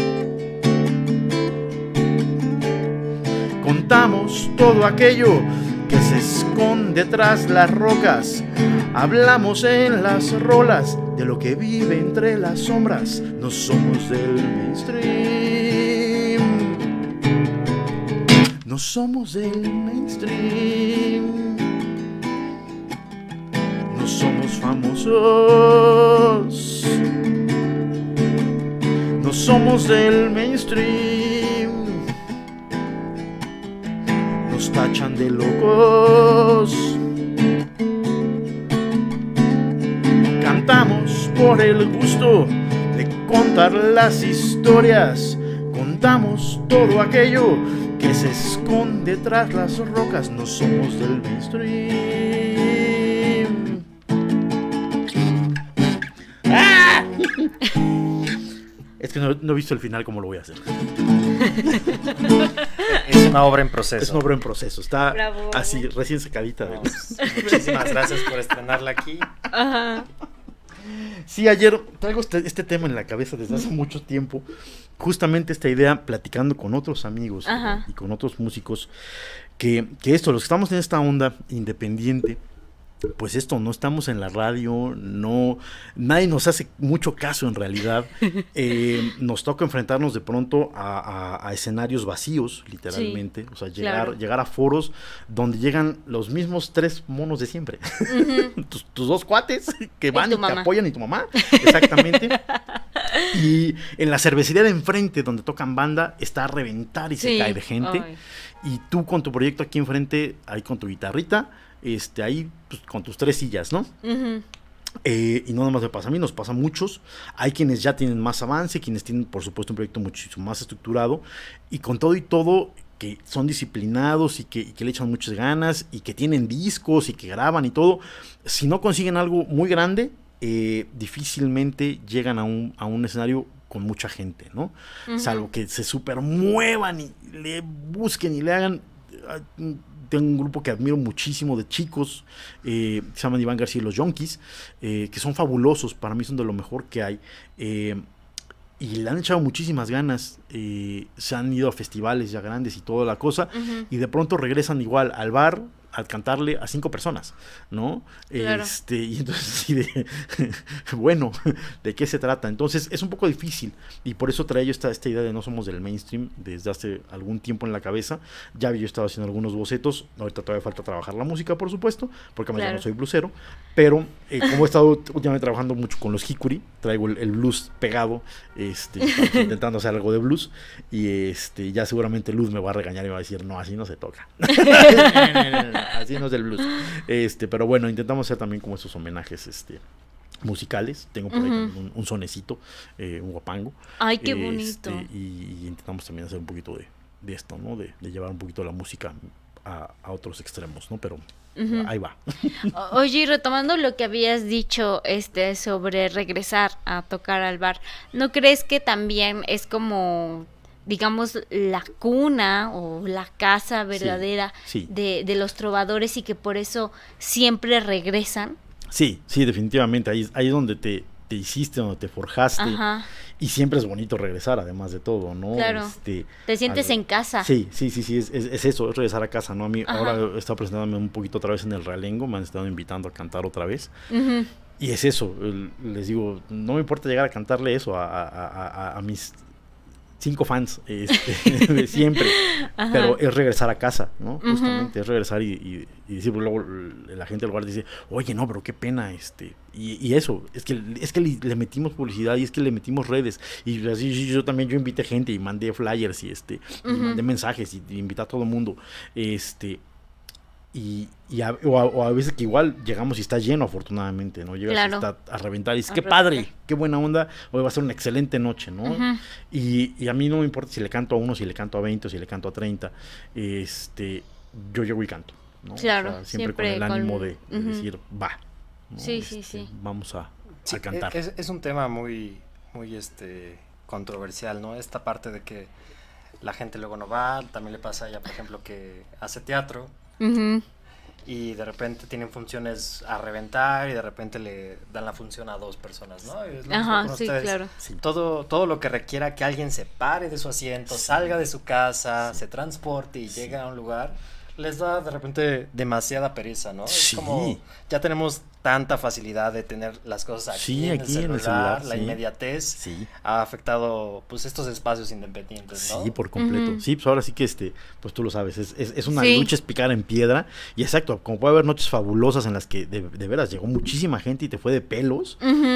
Contamos todo aquello que se esconde tras las rocas. Hablamos en las rolas de lo que vive entre las sombras. No somos del mainstream. No somos del mainstream. No somos famosos. No somos del mainstream. Nos tachan de locos. Cantamos por el gusto de contar las historias. Contamos todo aquello que se esconde tras las rocas. No somos del mainstream. ¡Ah! Es que no he visto el final, cómo lo voy a hacer. Es una obra en proceso. Es una obra en proceso. Está Bravo. así, recién sacadita. Muchísimas gracias por estrenarla aquí. Ajá. Sí, ayer traigo este tema en la cabeza desde hace mucho tiempo. Justamente esta idea, platicando con otros amigos y con otros músicos, que esto, los que estamos en esta onda independiente, pues esto, no estamos en la radio, no, nadie nos hace mucho caso en realidad. Nos toca enfrentarnos de pronto a escenarios vacíos, literalmente. O sea, llegar a foros donde llegan los mismos 3 monos de siempre. tus 2 cuates que van y te apoyan, y tu mamá. Exactamente. Y en la cervecería de enfrente, donde tocan banda, está a reventar y se cae de gente. Ay. Y tú con tu proyecto aquí enfrente, ahí con tu guitarrita, ahí pues, con tus 3 sillas, ¿no? Y no nada más me pasa a mí, nos pasa a muchos. Hay quienes ya tienen más avance, quienes tienen, por supuesto, un proyecto muchísimo más estructurado, y con todo y todo, que son disciplinados y que le echan muchas ganas, y que tienen discos y que graban y todo. Si no consiguen algo muy grande, difícilmente llegan a un escenario con mucha gente, ¿no? Salvo que se super muevan y le busquen y le hagan. Tengo un grupo que admiro muchísimo de chicos, se llaman Iván García y los Yonkis, que son fabulosos, para mí son de lo mejor que hay, y le han echado muchísimas ganas, se han ido a festivales ya grandes y toda la cosa, y de pronto regresan igual al bar a cantarle a 5 personas, ¿no? Claro. Y entonces sí bueno, ¿de qué se trata? Entonces es un poco difícil, y por eso traía yo esta idea de no somos del mainstream desde hace algún tiempo en la cabeza. Ya había yo estado haciendo algunos bocetos, ahorita todavía falta trabajar la música, por supuesto, porque además ya no soy bluesero, pero como he estado últimamente trabajando mucho con los Hikuri, traigo el blues pegado, intentando hacer algo de blues, y ya seguramente Luz me va a regañar y me va a decir, no, así no se toca. Así no es del blues. Pero bueno, intentamos hacer también como esos homenajes musicales. Tengo por ahí también un sonecito, un guapango. Ay, qué bonito. Y intentamos también hacer un poquito de esto, ¿no? De llevar un poquito la música a otros extremos, ¿no? Pero ahí va. Oye, y retomando lo que habías dicho sobre regresar a tocar al bar, ¿no crees que también es como, digamos, la cuna o la casa verdadera de los trovadores, y que por eso siempre regresan? Sí, definitivamente. Ahí es donde te hiciste, donde te forjaste. Ajá. Y siempre es bonito regresar, además de todo, ¿no? Claro. Te sientes en casa. Sí, es eso, es regresar a casa, ¿no? A mí ahora he estado presentándome un poquito otra vez en el Realengo, me han estado invitando a cantar otra vez. Y es eso, les digo, no me importa llegar a cantarle eso a mis 5 fans de siempre, pero es regresar a casa, ¿no? Justamente es regresar y decir, luego la gente del lugar dice, oye, no, pero qué pena, y eso, es que le metimos publicidad, y es que le metimos redes, y así yo invité gente y mandé flyers y mandé mensajes y invité a todo el mundo, o a veces que igual llegamos y está lleno, afortunadamente, ¿no? Llegas y está a reventar y dices, qué padre, qué buena onda, hoy va a ser una excelente noche, ¿no? Y a mí no me importa si le canto a 1, si le canto a 20 o si le canto a 30, yo llego y canto, ¿no? Claro, o sea, siempre con el ánimo de decir, va, ¿no? Sí. Vamos a cantar. Es un tema muy, muy controversial, ¿no? Esta parte de que la gente luego no va, también le pasa a ella, por ejemplo, que hace teatro, y de repente tienen funciones a reventar, y de repente le dan la función a 2 personas, ¿no? Claro. Sí. Todo lo que requiera que alguien se pare de su asiento, salga de su casa, se transporte y llegue a un lugar, les da de repente demasiada pereza, ¿no? Es como, ya tenemos tanta facilidad de tener las cosas aquí, en el celular, la inmediatez ha afectado pues estos espacios independientes, ¿no? Sí, por completo. Sí, pues ahora sí que pues tú lo sabes, es una lucha, es picar en piedra, y exacto, como puede haber noches fabulosas en las que de veras llegó muchísima gente y te fue de pelos,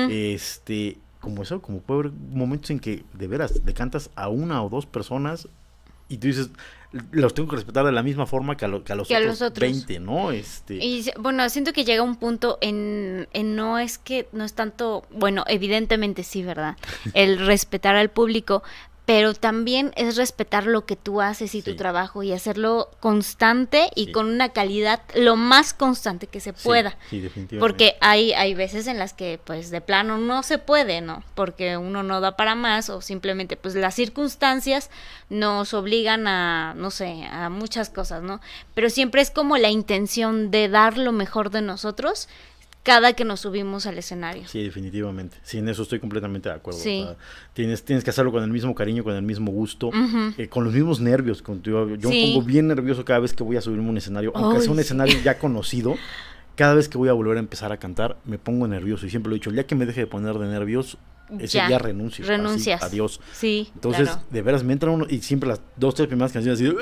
como eso, como puede haber momentos en que de veras le cantas a 1 o 2 personas y tú dices, los tengo que respetar de la misma forma que a los otros 20, ¿no? Y bueno, siento que llega un punto en no es tanto, bueno, evidentemente sí, ¿verdad? El respetar al público, pero también es respetar lo que tú haces y tu trabajo, y hacerlo constante y con una calidad lo más constante que se pueda. Sí, definitivamente. Porque hay veces en las que pues de plano no se puede, ¿no? Porque uno no da para más, o simplemente pues las circunstancias nos obligan a, no sé, a muchas cosas, ¿no? Pero siempre es como la intención de dar lo mejor de nosotros cada que nos subimos al escenario. Sí, definitivamente. Sí, en eso estoy completamente de acuerdo. Sí. O sea, tienes que hacerlo con el mismo cariño, con el mismo gusto, con los mismos nervios. Yo me pongo bien nervioso cada vez que voy a subirme a un escenario, aunque sea un escenario ya conocido, cada vez que voy a volver a empezar a cantar, me pongo nervioso. Y siempre lo he dicho, el día que me deje de poner de nervios, ese día renuncio. Renuncias. Así, adiós. Sí, entonces, claro. de veras, me entra uno, y siempre las 2, 3 primeras canciones así,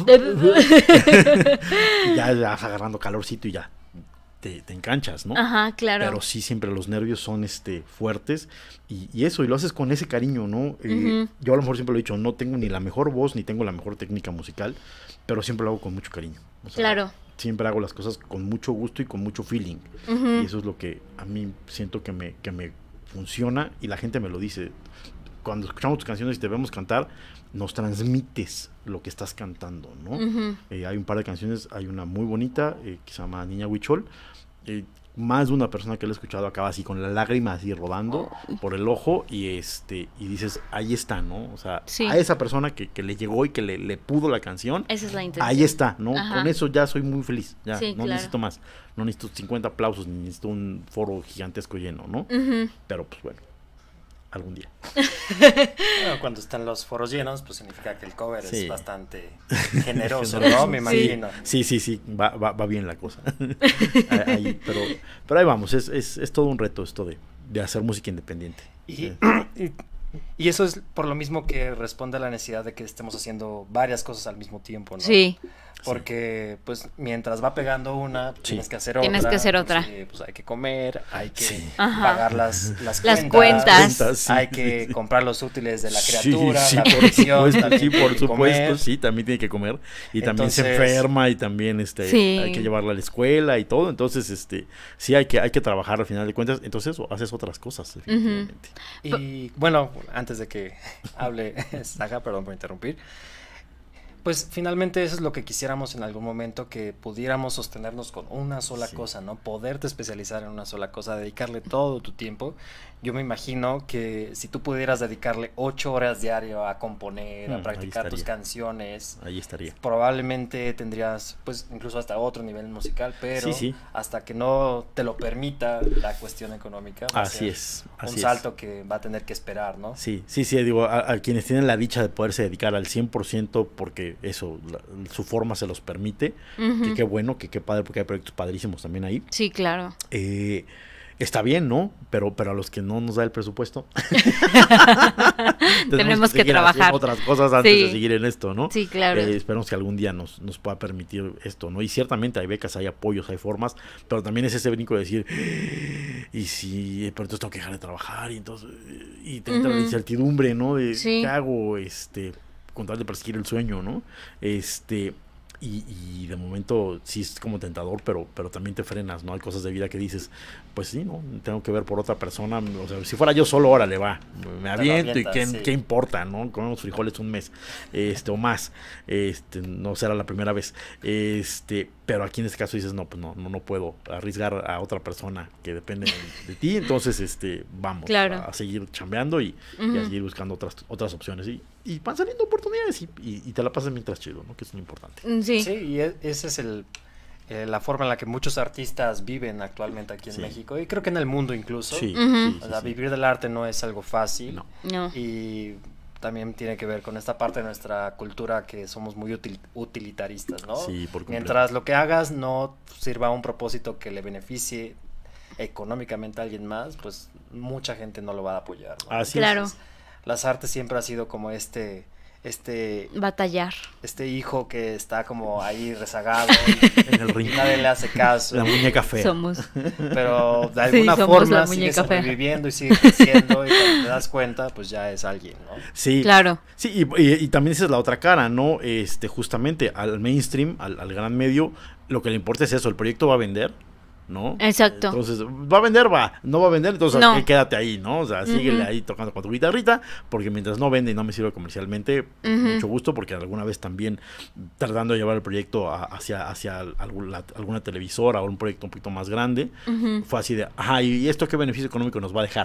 y ya vas agarrando calorcito y ya te enganchas, ¿no? Ajá, claro. Pero sí, siempre los nervios son fuertes, y eso, y lo haces con ese cariño, ¿no? Yo a lo mejor siempre lo he dicho, no tengo ni la mejor voz, ni tengo la mejor técnica musical, pero siempre lo hago con mucho cariño. O sea, claro. Siempre hago las cosas con mucho gusto y con mucho feeling. Y eso es lo que a mí siento que me funciona, y la gente me lo dice. Cuando escuchamos tus canciones y te vemos cantar, nos transmites lo que estás cantando, ¿no? Hay un par de canciones, hay una muy bonita que se llama Niña Huichol. Más de una persona que lo ha escuchado acaba así con la lágrima así rodando por el ojo, y dices, ahí está, ¿no? O sea, a esa persona que le llegó y que le pudo la canción, esa es la intención. ahí está, ¿no? Ajá. Con eso ya soy muy feliz, ya Sí, no claro. necesito más, no necesito 50 aplausos, ni necesito un foro gigantesco lleno, ¿no? Pero pues bueno, algún día. Bueno, cuando están los foros llenos, pues significa que el cover es bastante generoso, ¿no? Me imagino. Sí, va bien la cosa. Ahí, pero ahí vamos, es todo un reto esto de hacer música independiente. Y eso es por lo mismo que responde a la necesidad de que estemos haciendo varias cosas al mismo tiempo, ¿no? Sí. Porque, pues, mientras va pegando una, tienes que hacer otra. Tienes que hacer otra. Pues hay que comer, hay que Ajá. pagar las cuentas. Hay que comprar los útiles de la criatura, Sí, la por provisión, supuesto, también sí, tiene por que supuesto, comer. sí, también tiene que comer. Y también se Entonces, enferma, y también hay que llevarla a la escuela y todo. Entonces, sí hay que trabajar al final de cuentas. Entonces, haces otras cosas, definitivamente. Y bueno, antes de que hable Saga, perdón por interrumpir, pues finalmente eso es lo que quisiéramos en algún momento, que pudiéramos sostenernos con una sola cosa, ¿no? Poderte especializar en una sola cosa, dedicarle todo tu tiempo. Yo me imagino que si tú pudieras dedicarle 8 horas diario a componer, a practicar tus canciones, ahí estaría. Probablemente tendrías, pues, incluso hasta otro nivel musical, pero hasta que no te lo permita la cuestión económica, va a ser un salto que va a tener que esperar, ¿no? Sí, digo, a quienes tienen la dicha de poderse dedicar al 100%, porque eso, su forma se los permite, que qué bueno, que qué padre, porque hay proyectos padrísimos también ahí. Sí, claro. Está bien, ¿no? Pero a los que no nos da el presupuesto tenemos que trabajar otras cosas antes de seguir en esto, ¿no? Sí, claro. Esperemos que algún día nos pueda permitir esto, ¿no? Y ciertamente hay becas, hay apoyos, hay formas, pero también es ese brinco de decir, y si, pero entonces tengo que dejar de trabajar, y entonces te entra la incertidumbre, ¿no? De qué hago, con tal de perseguir el sueño, ¿no? Y de momento sí es como tentador, pero también te frenas, ¿no? Hay cosas de vida que dices, pues sí, ¿no? Tengo que ver por otra persona. O sea, si fuera yo solo, órale, va, me aviento, y qué importa, ¿no? Comemos frijoles un mes, o más, no será la primera vez, pero aquí en este caso dices, no, pues no puedo arriesgar a otra persona que depende de ti, entonces, vamos a seguir chambeando y a seguir buscando otras opciones, y van saliendo oportunidades, y te la pasas mientras chido, ¿no? Que es lo importante. Sí, y esa es la forma en la que muchos artistas viven actualmente aquí en México, y creo que en el mundo incluso. Vivir del arte no es algo fácil. No. Y también tiene que ver con esta parte de nuestra cultura que somos muy utilitaristas, ¿no? Sí, por completo. Mientras lo que hagas no sirva a un propósito que le beneficie económicamente a alguien más, pues mucha gente no lo va a apoyar, ¿no? Así claro. es. Las artes siempre ha sido como batallar. Este hijo que está como ahí rezagado en el rincón. Nadie le hace caso. La muñeca fea. Somos. Pero de alguna forma sigue sobreviviendo y sigue creciendo, y cuando te das cuenta, pues ya es alguien, ¿no? Sí, claro. Sí, y también esa es la otra cara, ¿no? Justamente al mainstream, al gran medio, lo que le importa es eso, el proyecto va a vender, ¿no? Exacto. Entonces, va a vender, no va a vender, entonces quédate ahí, ¿no? O sea, síguele ahí tocando con tu guitarrita, porque mientras no vende y no me sirve comercialmente, mucho gusto, porque alguna vez también tratando de llevar el proyecto hacia alguna televisora o un proyecto un poquito más grande, fue así de, ¿y esto qué beneficio económico nos va a dejar?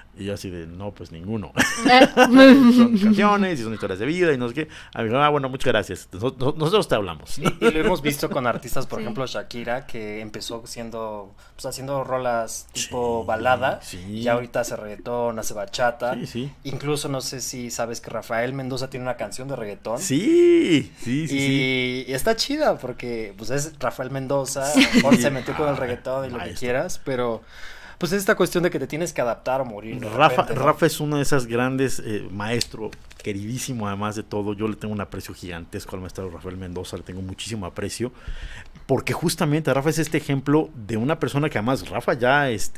Y yo así de, no, pues ninguno. Son canciones y son historias de vida y no sé qué. A mí, bueno, muchas gracias. Nosotros te hablamos. Y lo hemos visto con artistas, por ejemplo, Shakira, que empezó siendo, pues haciendo rolas tipo balada, y ahorita hace reggaetón, hace bachata. Incluso no sé si sabes que Rafael Mendoza tiene una canción de reggaetón. Sí. Y está chida porque pues es Rafael Mendoza, a lo mejor se metió con el reggaetón y lo que quieras, pero pues es esta cuestión de que te tienes que adaptar o morir. Rafa es uno de esas grandes maestro, queridísimo además de todo. Yo le tengo un aprecio gigantesco al maestro Rafael Mendoza, le tengo muchísimo aprecio, porque justamente Rafa es este ejemplo de una persona que además Rafa ya es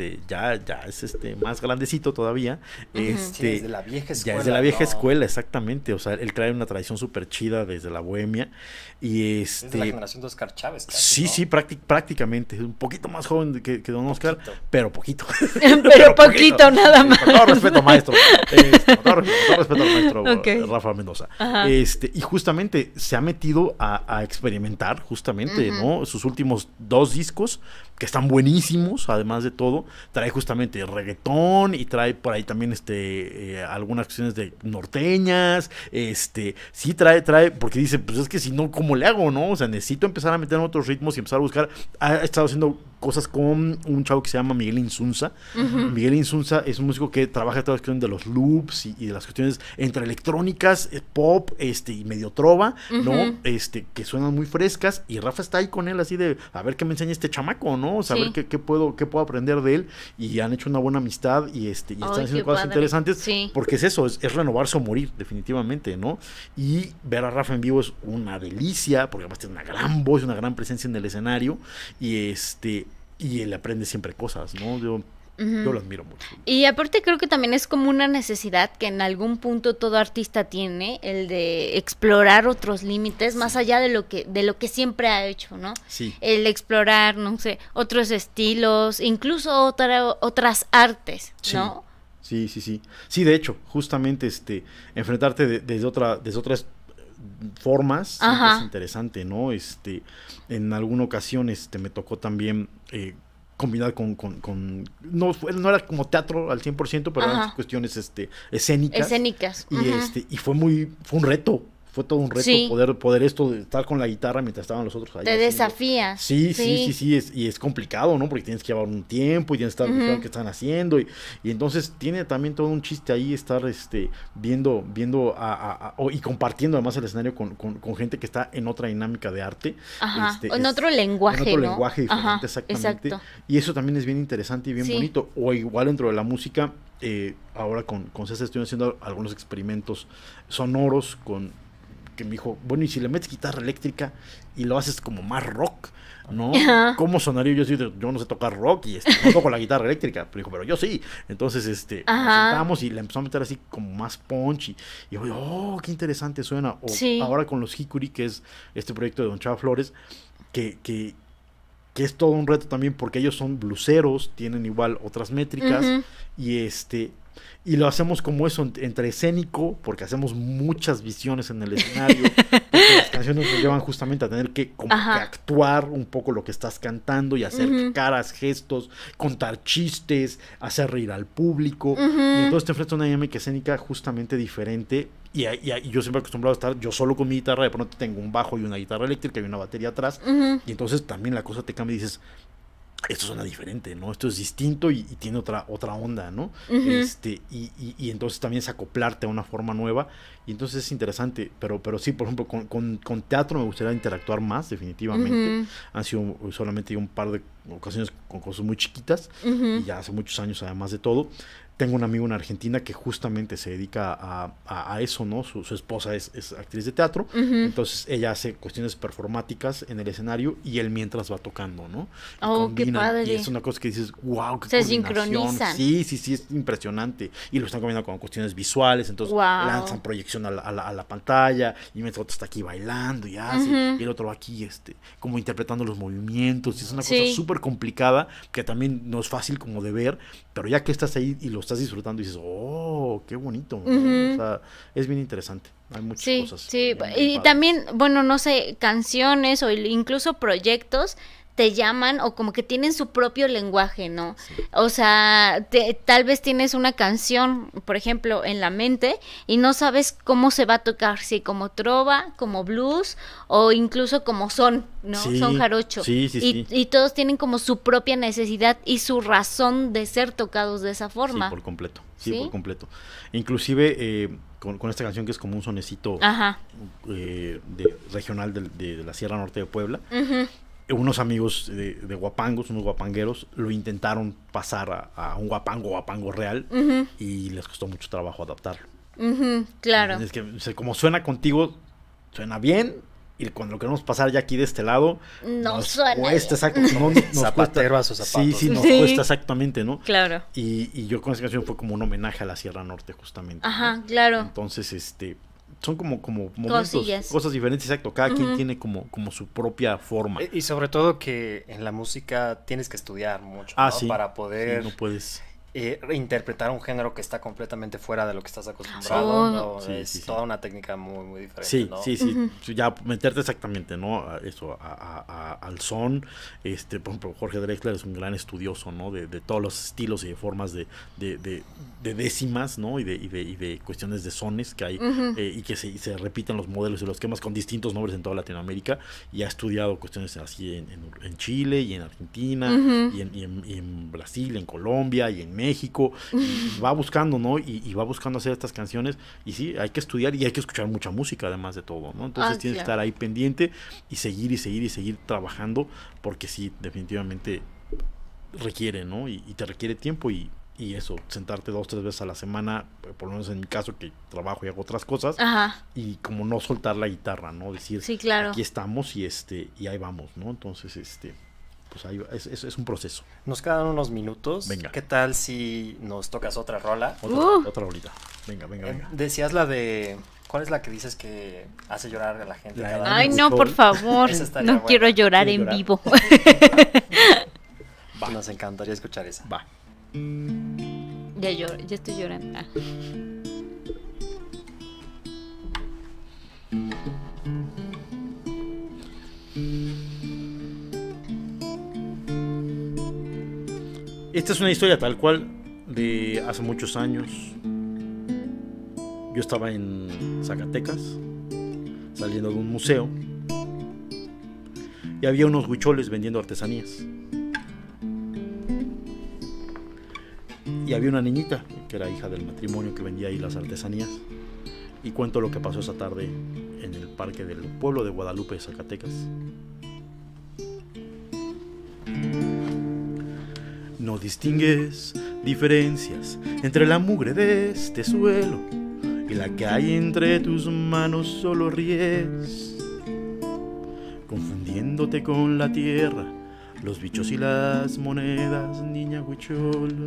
más grandecito todavía. Sí, desde la vieja escuela. Ya es de la vieja escuela, exactamente. O sea, él trae una tradición súper chida desde la bohemia. Y es de la generación de Oscar Chávez. Casi, sí, prácticamente. Un poquito más joven que don Oscar, pero poquito. pero poquito, nada más. Con todo respeto, maestro. Con todo respeto al maestro Rafa Mendoza. Y justamente se ha metido a experimentar, justamente, ¿no? Sus últimos 2 discos, que están buenísimos, además de todo, trae justamente reggaetón y trae por ahí también algunas cuestiones de norteñas, sí trae, porque dice, pues es que si no, ¿cómo le hago, no? O sea, necesito empezar a meter en otros ritmos y empezar a buscar. Ha estado haciendo cosas con un chavo que se llama Miguel Insunza. Miguel Insunza es un músico que trabaja toda la cuestión de los loops y de las cuestiones entre electrónicas, pop, y medio trova, ¿no? Que suenan muy frescas, y Rafa está ahí con él así de, a ver qué me enseña este chamaco, ¿no? O sea, a ver qué puedo aprender de él, y han hecho una buena amistad y están haciendo cosas interesantes, porque es eso, es renovarse o morir, definitivamente, ¿no? Y ver a Rafa en vivo es una delicia, porque además tiene una gran voz, una gran presencia en el escenario, y él aprende siempre cosas, ¿no? Yo lo admiro mucho. Y aparte creo que también es como una necesidad que en algún punto todo artista tiene, el de explorar otros límites más allá de lo que siempre ha hecho, ¿no? Sí. El explorar, no sé, otros estilos, incluso otras artes, ¿no? Sí. Sí, de hecho, justamente enfrentarte desde otras formas es interesante, ¿no? En alguna ocasión me tocó también combinar con no era como teatro al 100%, pero eran cuestiones escénicas. Y fue un reto. Fue todo un reto poder estar con la guitarra mientras estaban los otros ahí. Te desafías. Sí, y es complicado, ¿no? Porque tienes que llevar un tiempo y tienes que estar viendo qué están haciendo, y entonces tiene también todo un chiste ahí estar viendo y compartiendo además el escenario con gente que está en otra dinámica de arte. En otro lenguaje, en otro lenguaje diferente, exactamente. Exacto. Y eso también es bien interesante y bien bonito. O igual dentro de la música, ahora con César estoy haciendo algunos experimentos sonoros que me dijo, bueno, y si le metes guitarra eléctrica y lo haces como más rock, ¿no? ¿Cómo sonaría? Yo no sé tocar rock y no toco la guitarra eléctrica, pero dijo, pero yo sí. Entonces nos sentamos y le empezó a meter así como más punch, y yo, oh, qué interesante suena. O ahora con los Hikuri, que es este proyecto de Don Chava Flores, que es todo un reto también, porque ellos son bluseros, tienen igual otras métricas, y lo hacemos como eso, entre escénico, porque hacemos muchas visiones en el escenario, porque las canciones nos llevan justamente a tener que actuar un poco lo que estás cantando y hacer caras, gestos, contar chistes, hacer reír al público, y entonces te enfrentas a una dinámica escénica justamente diferente. Y yo siempre acostumbrado a estar yo solo con mi guitarra, de pronto tengo un bajo y una guitarra eléctrica y una batería atrás, y entonces también la cosa te cambia y dices, esto suena diferente, ¿no? Esto es distinto y tiene otra onda, ¿no? Y entonces también es acoplarte a una forma nueva, y entonces es interesante, pero sí, por ejemplo, con teatro me gustaría interactuar más, definitivamente. Han sido solamente un par de ocasiones con cosas muy chiquitas, y ya hace muchos años además de todo. Tengo un amigo en Argentina que justamente se dedica a eso, ¿no? Su esposa es actriz de teatro, entonces ella hace cuestiones performáticas en el escenario y él mientras va tocando, ¿no? Qué padre. Y es una cosa que dices, wow, qué se coordinación. sincronizan. Sí, es impresionante. Y lo están combinando con cuestiones visuales, entonces lanzan proyección a la pantalla, y mientras otro está aquí bailando y hace, y el otro va aquí como interpretando los movimientos, y es una cosa súper complicada que también no es fácil como de ver, pero ya que estás ahí y lo estás disfrutando y dices, oh, qué bonito, ¿no? O sea, es bien interesante. Hay muchas cosas. Sí, y también, bueno, no sé, canciones o incluso proyectos te llaman o como que tienen su propio lenguaje, ¿no? Sí. O sea, tal vez tienes una canción, por ejemplo, en la mente y no sabes cómo se va a tocar, si como trova, como blues o incluso como son, ¿no? Sí, son jarocho. Sí, sí, sí. Y todos tienen como su propia necesidad y su razón de ser tocados de esa forma. Sí, por completo. Sí, por completo. Inclusive con esta canción que es como un sonecito regional de la Sierra Norte de Puebla, unos amigos de guapangos, unos guapangueros, lo intentaron pasar a un guapango real y les costó mucho trabajo adaptarlo. Claro. Es que como suena contigo, suena bien, y cuando lo queremos pasar ya aquí de este lado, nos cuesta zapatero a sus zapatos. Sí, nos cuesta exactamente, ¿no? Claro. Y yo con esa canción fue como un homenaje a la Sierra Norte, justamente. Ajá, ¿no? claro. Entonces, son como momentos, cosas diferentes, exacto. Cada quien tiene como su propia forma. Y sobre todo que en la música tienes que estudiar mucho, ¿no? Sí. Para poder... Sí, no puedes... interpretar un género que está completamente fuera de lo que estás acostumbrado, ¿no? Sí, es toda una técnica muy, muy diferente, sí, ¿no? Sí, ya meterte exactamente, ¿no? Al son, por ejemplo, Jorge Drexler es un gran estudioso, ¿no? De todos los estilos y de formas de décimas, ¿no? Y de cuestiones de sones que hay, y que se repiten los modelos y los esquemas con distintos nombres en toda Latinoamérica, y ha estudiado cuestiones así en Chile y en Argentina, y en Brasil, en Colombia y en México, y va buscando, ¿no? Y va buscando hacer estas canciones, y sí, hay que estudiar y hay que escuchar mucha música además de todo, ¿no? Entonces tienes que estar ahí pendiente y seguir trabajando, porque sí, definitivamente requiere, ¿no? Y te requiere tiempo y eso, sentarte 2-3 veces a la semana, por lo menos en mi caso que trabajo y hago otras cosas, y como no soltar la guitarra, ¿no? Decir, sí, claro, aquí estamos y ahí vamos, ¿no? Entonces, pues ahí es un proceso. Nos quedan unos minutos. Venga. ¿Qué tal si nos tocas otra rola? Otra rolita. Venga. Decías la de... ¿Cuál es la que dices que hace llorar a la gente? Ay, no, por favor. No quiero llorar en vivo. Nos encantaría escuchar esa. Va. Ya estoy llorando. Esta es una historia tal cual de hace muchos años. Yo estaba en Zacatecas, saliendo de un museo, y había unos huicholes vendiendo artesanías. Y había una niñita que era hija del matrimonio que vendía ahí las artesanías. Y cuento lo que pasó esa tarde en el parque del pueblo de Guadalupe, Zacatecas. No distingues diferencias entre la mugre de este suelo y la que hay entre tus manos, solo ríes, confundiéndote con la tierra, los bichos y las monedas, niña huichol.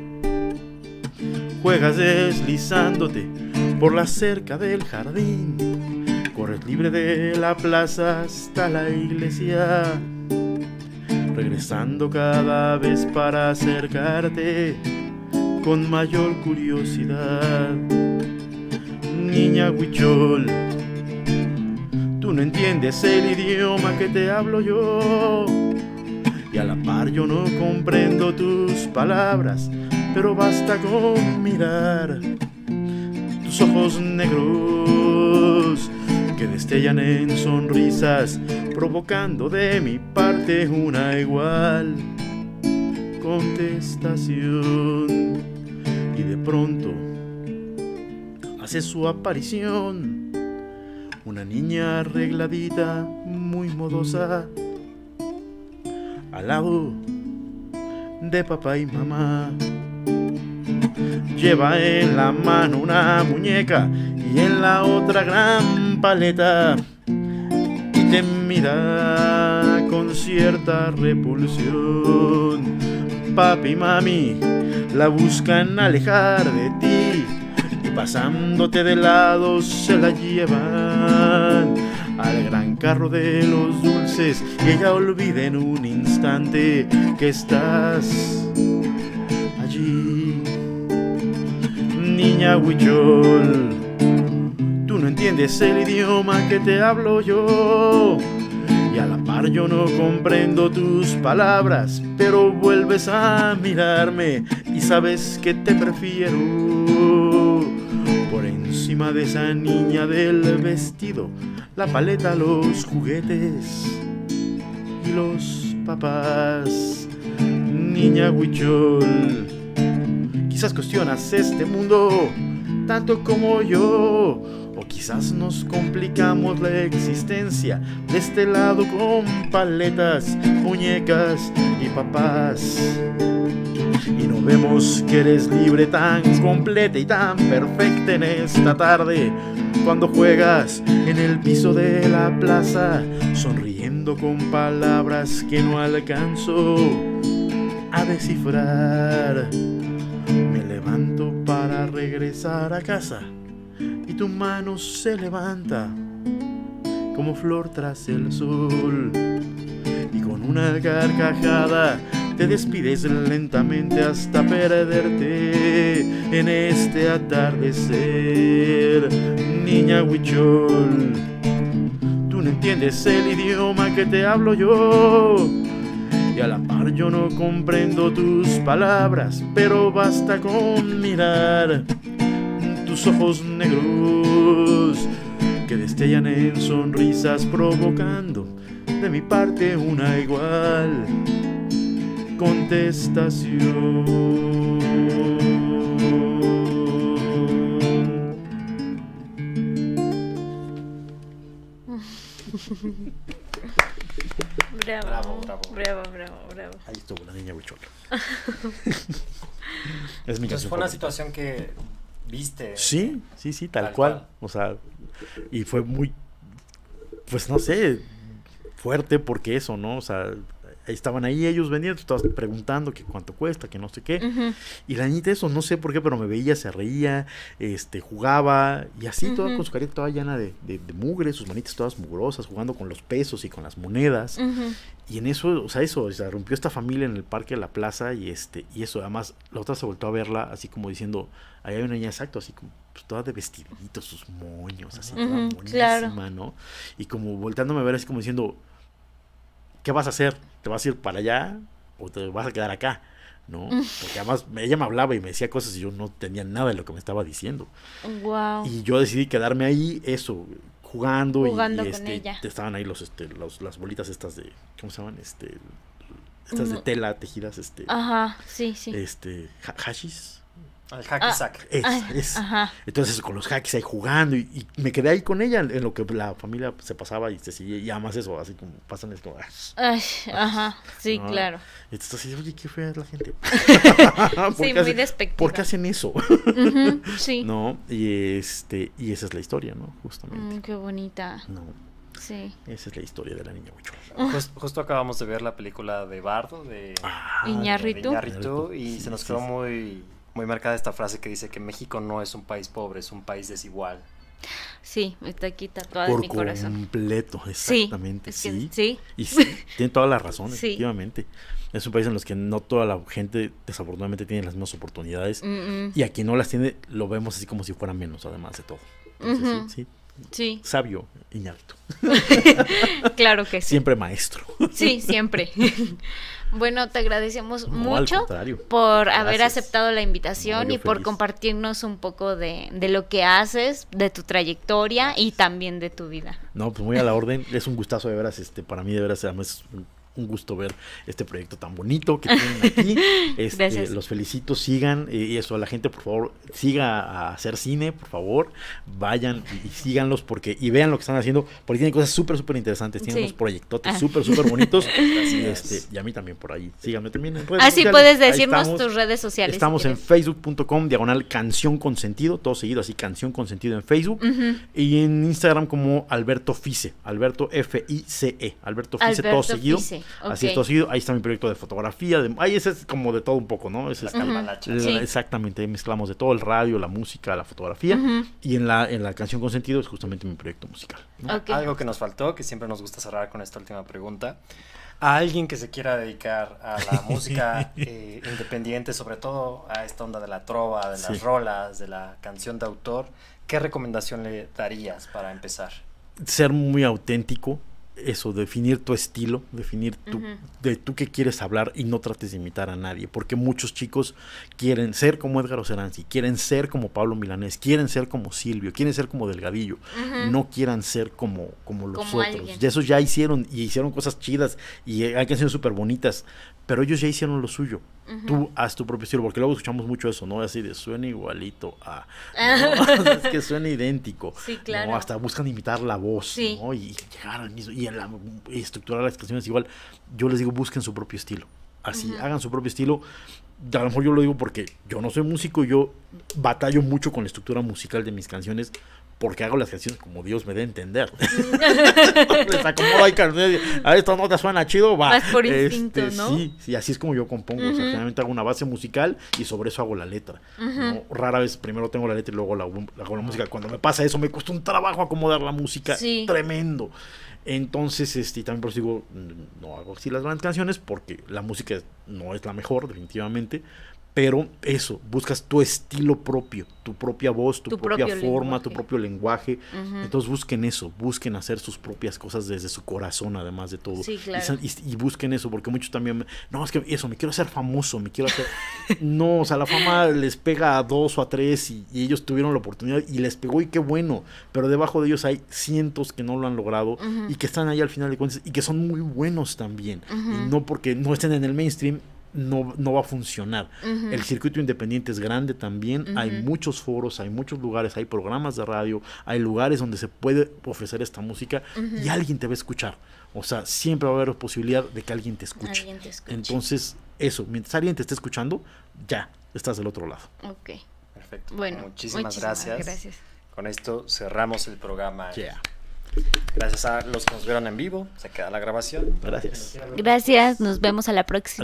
Juegas deslizándote por la cerca del jardín, corres libre de la plaza hasta la iglesia, regresando cada vez para acercarte con mayor curiosidad. Niña huichol, tú no entiendes el idioma que te hablo yo, y a la par yo no comprendo tus palabras, pero basta con mirar tus ojos negros que destellan en sonrisas, provocando de mi parte una igual contestación. Y de pronto hace su aparición una niña arregladita, muy modosa, al lado de papá y mamá. Lleva en la mano una muñeca y en la otra gran paleta, y te mira con cierta repulsión. Papi y mami la buscan alejar de ti, y pasándote de lado se la llevan al gran carro de los dulces, y ella olvida en un instante que estás allí. Niña huichol, tú no entiendes el idioma que te hablo yo, y Y a la par yo no comprendo tus palabras, pero vuelves a mirarme y sabes que te prefiero por encima de esa niña del vestido, la paleta, los juguetes y los papás. Niña huichol, quizás cuestionas este mundo tanto como yo, o quizás nos complicamos la existencia de este lado con paletas, muñecas y papás. Y no vemos que eres libre, tan completa y tan perfecta en esta tarde, cuando juegas en el piso de la plaza, sonriendo con palabras que no alcanzo a descifrar. Me levanto para regresar a casa y tu mano se levanta como flor tras el sol, y con una carcajada te despides lentamente hasta perderte en este atardecer. Niña huichol, tú no entiendes el idioma que te hablo yo, y a la par yo no comprendo tus palabras, pero basta con mirar tus ojos negros que destellan en sonrisas, provocando de mi parte una igual contestación. Bravo, Bravo. bravo. Ahí estuvo la niña huichol. Es mi Entonces canción fue una favorita. situación que viste. Sí, tal cual. O sea, y fue muy, pues no sé, fuerte porque eso, ¿no? O sea, estaban ahí ellos vendiendo, tú estabas preguntando que cuánto cuesta, que no sé qué. Ujú. Y la niñita eso, no sé por qué, pero me veía, se reía, jugaba, y así toda con su carita toda llena de mugre, sus manitas todas mugrosas, jugando con los pesos y con las monedas. Ujú. Y en eso, o sea, rompió esta familia en el parque de la plaza, y eso, además, la otra se volvió a verla, así como diciendo, ahí hay una niña, exacto, así como, pues, toda de vestidito, sus moños, así, toda Ujú, buenísima, claro. ¿no? Y como volteándome a ver, así como diciendo, ¿qué vas a hacer? ¿Te vas a ir para allá o te vas a quedar acá? ¿No? Porque además ella me hablaba y me decía cosas y yo no tenía nada de lo que me estaba diciendo. Wow. Y yo decidí quedarme ahí, eso, jugando Jugando y con ella. estaban ahí las bolitas estas de, ¿cómo se llaman? Estas de tela tejidas, Ajá, sí. hashis. El hacky sack. Ajá. Entonces con los hackis ahí jugando y me quedé ahí con ella en lo que la familia se pasaba y se seguía, y además eso, así como pasan, es como, Ay, ajá, sí, no. claro. Entonces así, oye, qué fea es la gente. Sí, muy despectiva. ¿Por qué hacen eso? Ujú, sí. No, y esa es la historia, ¿no? Justamente. Qué bonita. No, Sí. esa es la historia de la niña huichol. Justo acabamos de ver la película de Bardo, de Iñárritu. Iñárritu, y Sí, se nos sí, quedó sí. muy marcada esta frase que dice que México no es un país pobre, es un país desigual. Sí, está aquí tatuada en Por mi corazón. completo, exactamente. Sí, es que Sí, sí. y sí, tiene toda la razón, Sí. efectivamente. Es un país en los que no toda la gente desafortunadamente tiene las mismas oportunidades, y a quien no las tiene lo vemos así como si fuera menos, además de todo. Entonces, Ujú. sí, Sí, sabio Iñárritu, claro que sí. siempre maestro. Sí, siempre. Bueno, te agradecemos No, al mucho contrario. por haber Gracias. aceptado la invitación No, yo y por feliz. compartirnos un poco de lo que haces, de tu trayectoria y también de tu vida. No, pues muy a la orden. Es un gustazo de veras, para mí de veras, además es un gusto ver este proyecto tan bonito que tienen aquí. Gracias. Los felicito, sigan, y eso, a la gente, por favor, siga a hacer cine, por favor, vayan y síganlos y vean lo que están haciendo, porque tienen cosas súper interesantes, tienen Sí. unos proyectotes Ah. súper bonitos. Gracias. Y a mí también por ahí. Síganme también en redes Ah, sí, sociales. puedes Ahí decirnos estamos. tus redes sociales. Estamos si en quieres. facebook.com/canción con sentido, todo seguido, así canción con sentido en Facebook, Ujú. y en Instagram como Alberto Fice, Alberto Fice, Alberto Fice, todo Alberto seguido. Fice, Así es, ok. todo seguido. Ahí está mi proyecto de fotografía, ahí ese es como de todo un poco, ¿no? Ese La es calmalacha. Sí. Exactamente, ahí mezclamos de todo, el radio, la música, la fotografía, Ujú. y en la canción con sentido es justamente mi proyecto musical, ¿no? Ok. Algo que nos faltó, que siempre nos gusta cerrar con esta última pregunta. A alguien que se quiera dedicar a la música independiente, sobre todo a esta onda de la trova, de las Sí. rolas, de la canción de autor, ¿qué recomendación le darías para empezar? Ser muy auténtico, eso, definir tu estilo, definir de tú qué quieres hablar y no trates de imitar a nadie, porque muchos chicos quieren ser como Edgar Oceransky, quieren ser como Pablo Milanés, quieren ser como Silvio, quieren ser como Delgadillo, no quieran ser como los Como otros. alguien. Y esos ya hicieron cosas chidas y hay canciones súper bonitas, pero ellos ya hicieron lo suyo. Tú haz tu propio estilo, porque luego escuchamos mucho eso, ¿no? Así de suena igualito a... ¿no? O sea, es que suena idéntico. Sí, claro. ¿no? Hasta buscan imitar la voz, Sí. ¿no? Y llegar al mismo, y estructurar las canciones igual. Yo les digo, busquen su propio estilo. Así, hagan su propio estilo. A lo mejor yo lo digo porque yo no soy músico, yo batallo mucho con la estructura musical de mis canciones, porque hago las canciones como Dios me dé a entender. Les acomodo ahí canciones, a esto no te suena chido, va. Más por instinto, ¿no? Sí, así es como yo compongo. O sea, generalmente hago una base musical y sobre eso hago la letra. ¿no? Rara vez primero tengo la letra y luego hago la música. Cuando me pasa eso, me cuesta un trabajo acomodar la música tremendo. Entonces, también por eso digo, no hago así las grandes canciones porque la música no es la mejor, definitivamente. Pero eso, buscas tu estilo propio, tu propia voz, tu propia forma, lenguaje. Tu propio lenguaje. Entonces busquen eso, busquen hacer sus propias cosas desde su corazón, además de todo. Sí, claro. Y busquen eso, porque muchos también, no, es que eso, me quiero hacer famoso, me quiero hacer... No, o sea, la fama les pega a 2 o a 3 y ellos tuvieron la oportunidad y les pegó y qué bueno. Pero debajo de ellos hay cientos que no lo han logrado y que están ahí al final de cuentas y que son muy buenos también. Y no porque no estén en el mainstream, no va a funcionar. El circuito independiente es grande también, hay muchos foros, hay muchos lugares, hay programas de radio, hay lugares donde se puede ofrecer esta música y alguien te va a escuchar. O sea, siempre va a haber posibilidad de que alguien te escuche. Entonces, eso, mientras alguien te esté escuchando, ya estás del otro lado. Ok. Perfecto. Bueno, muchísimas gracias. Con esto cerramos el programa. Yeah. Gracias a los que nos vieron en vivo. Se queda la grabación. Gracias. Gracias, nos vemos a la próxima.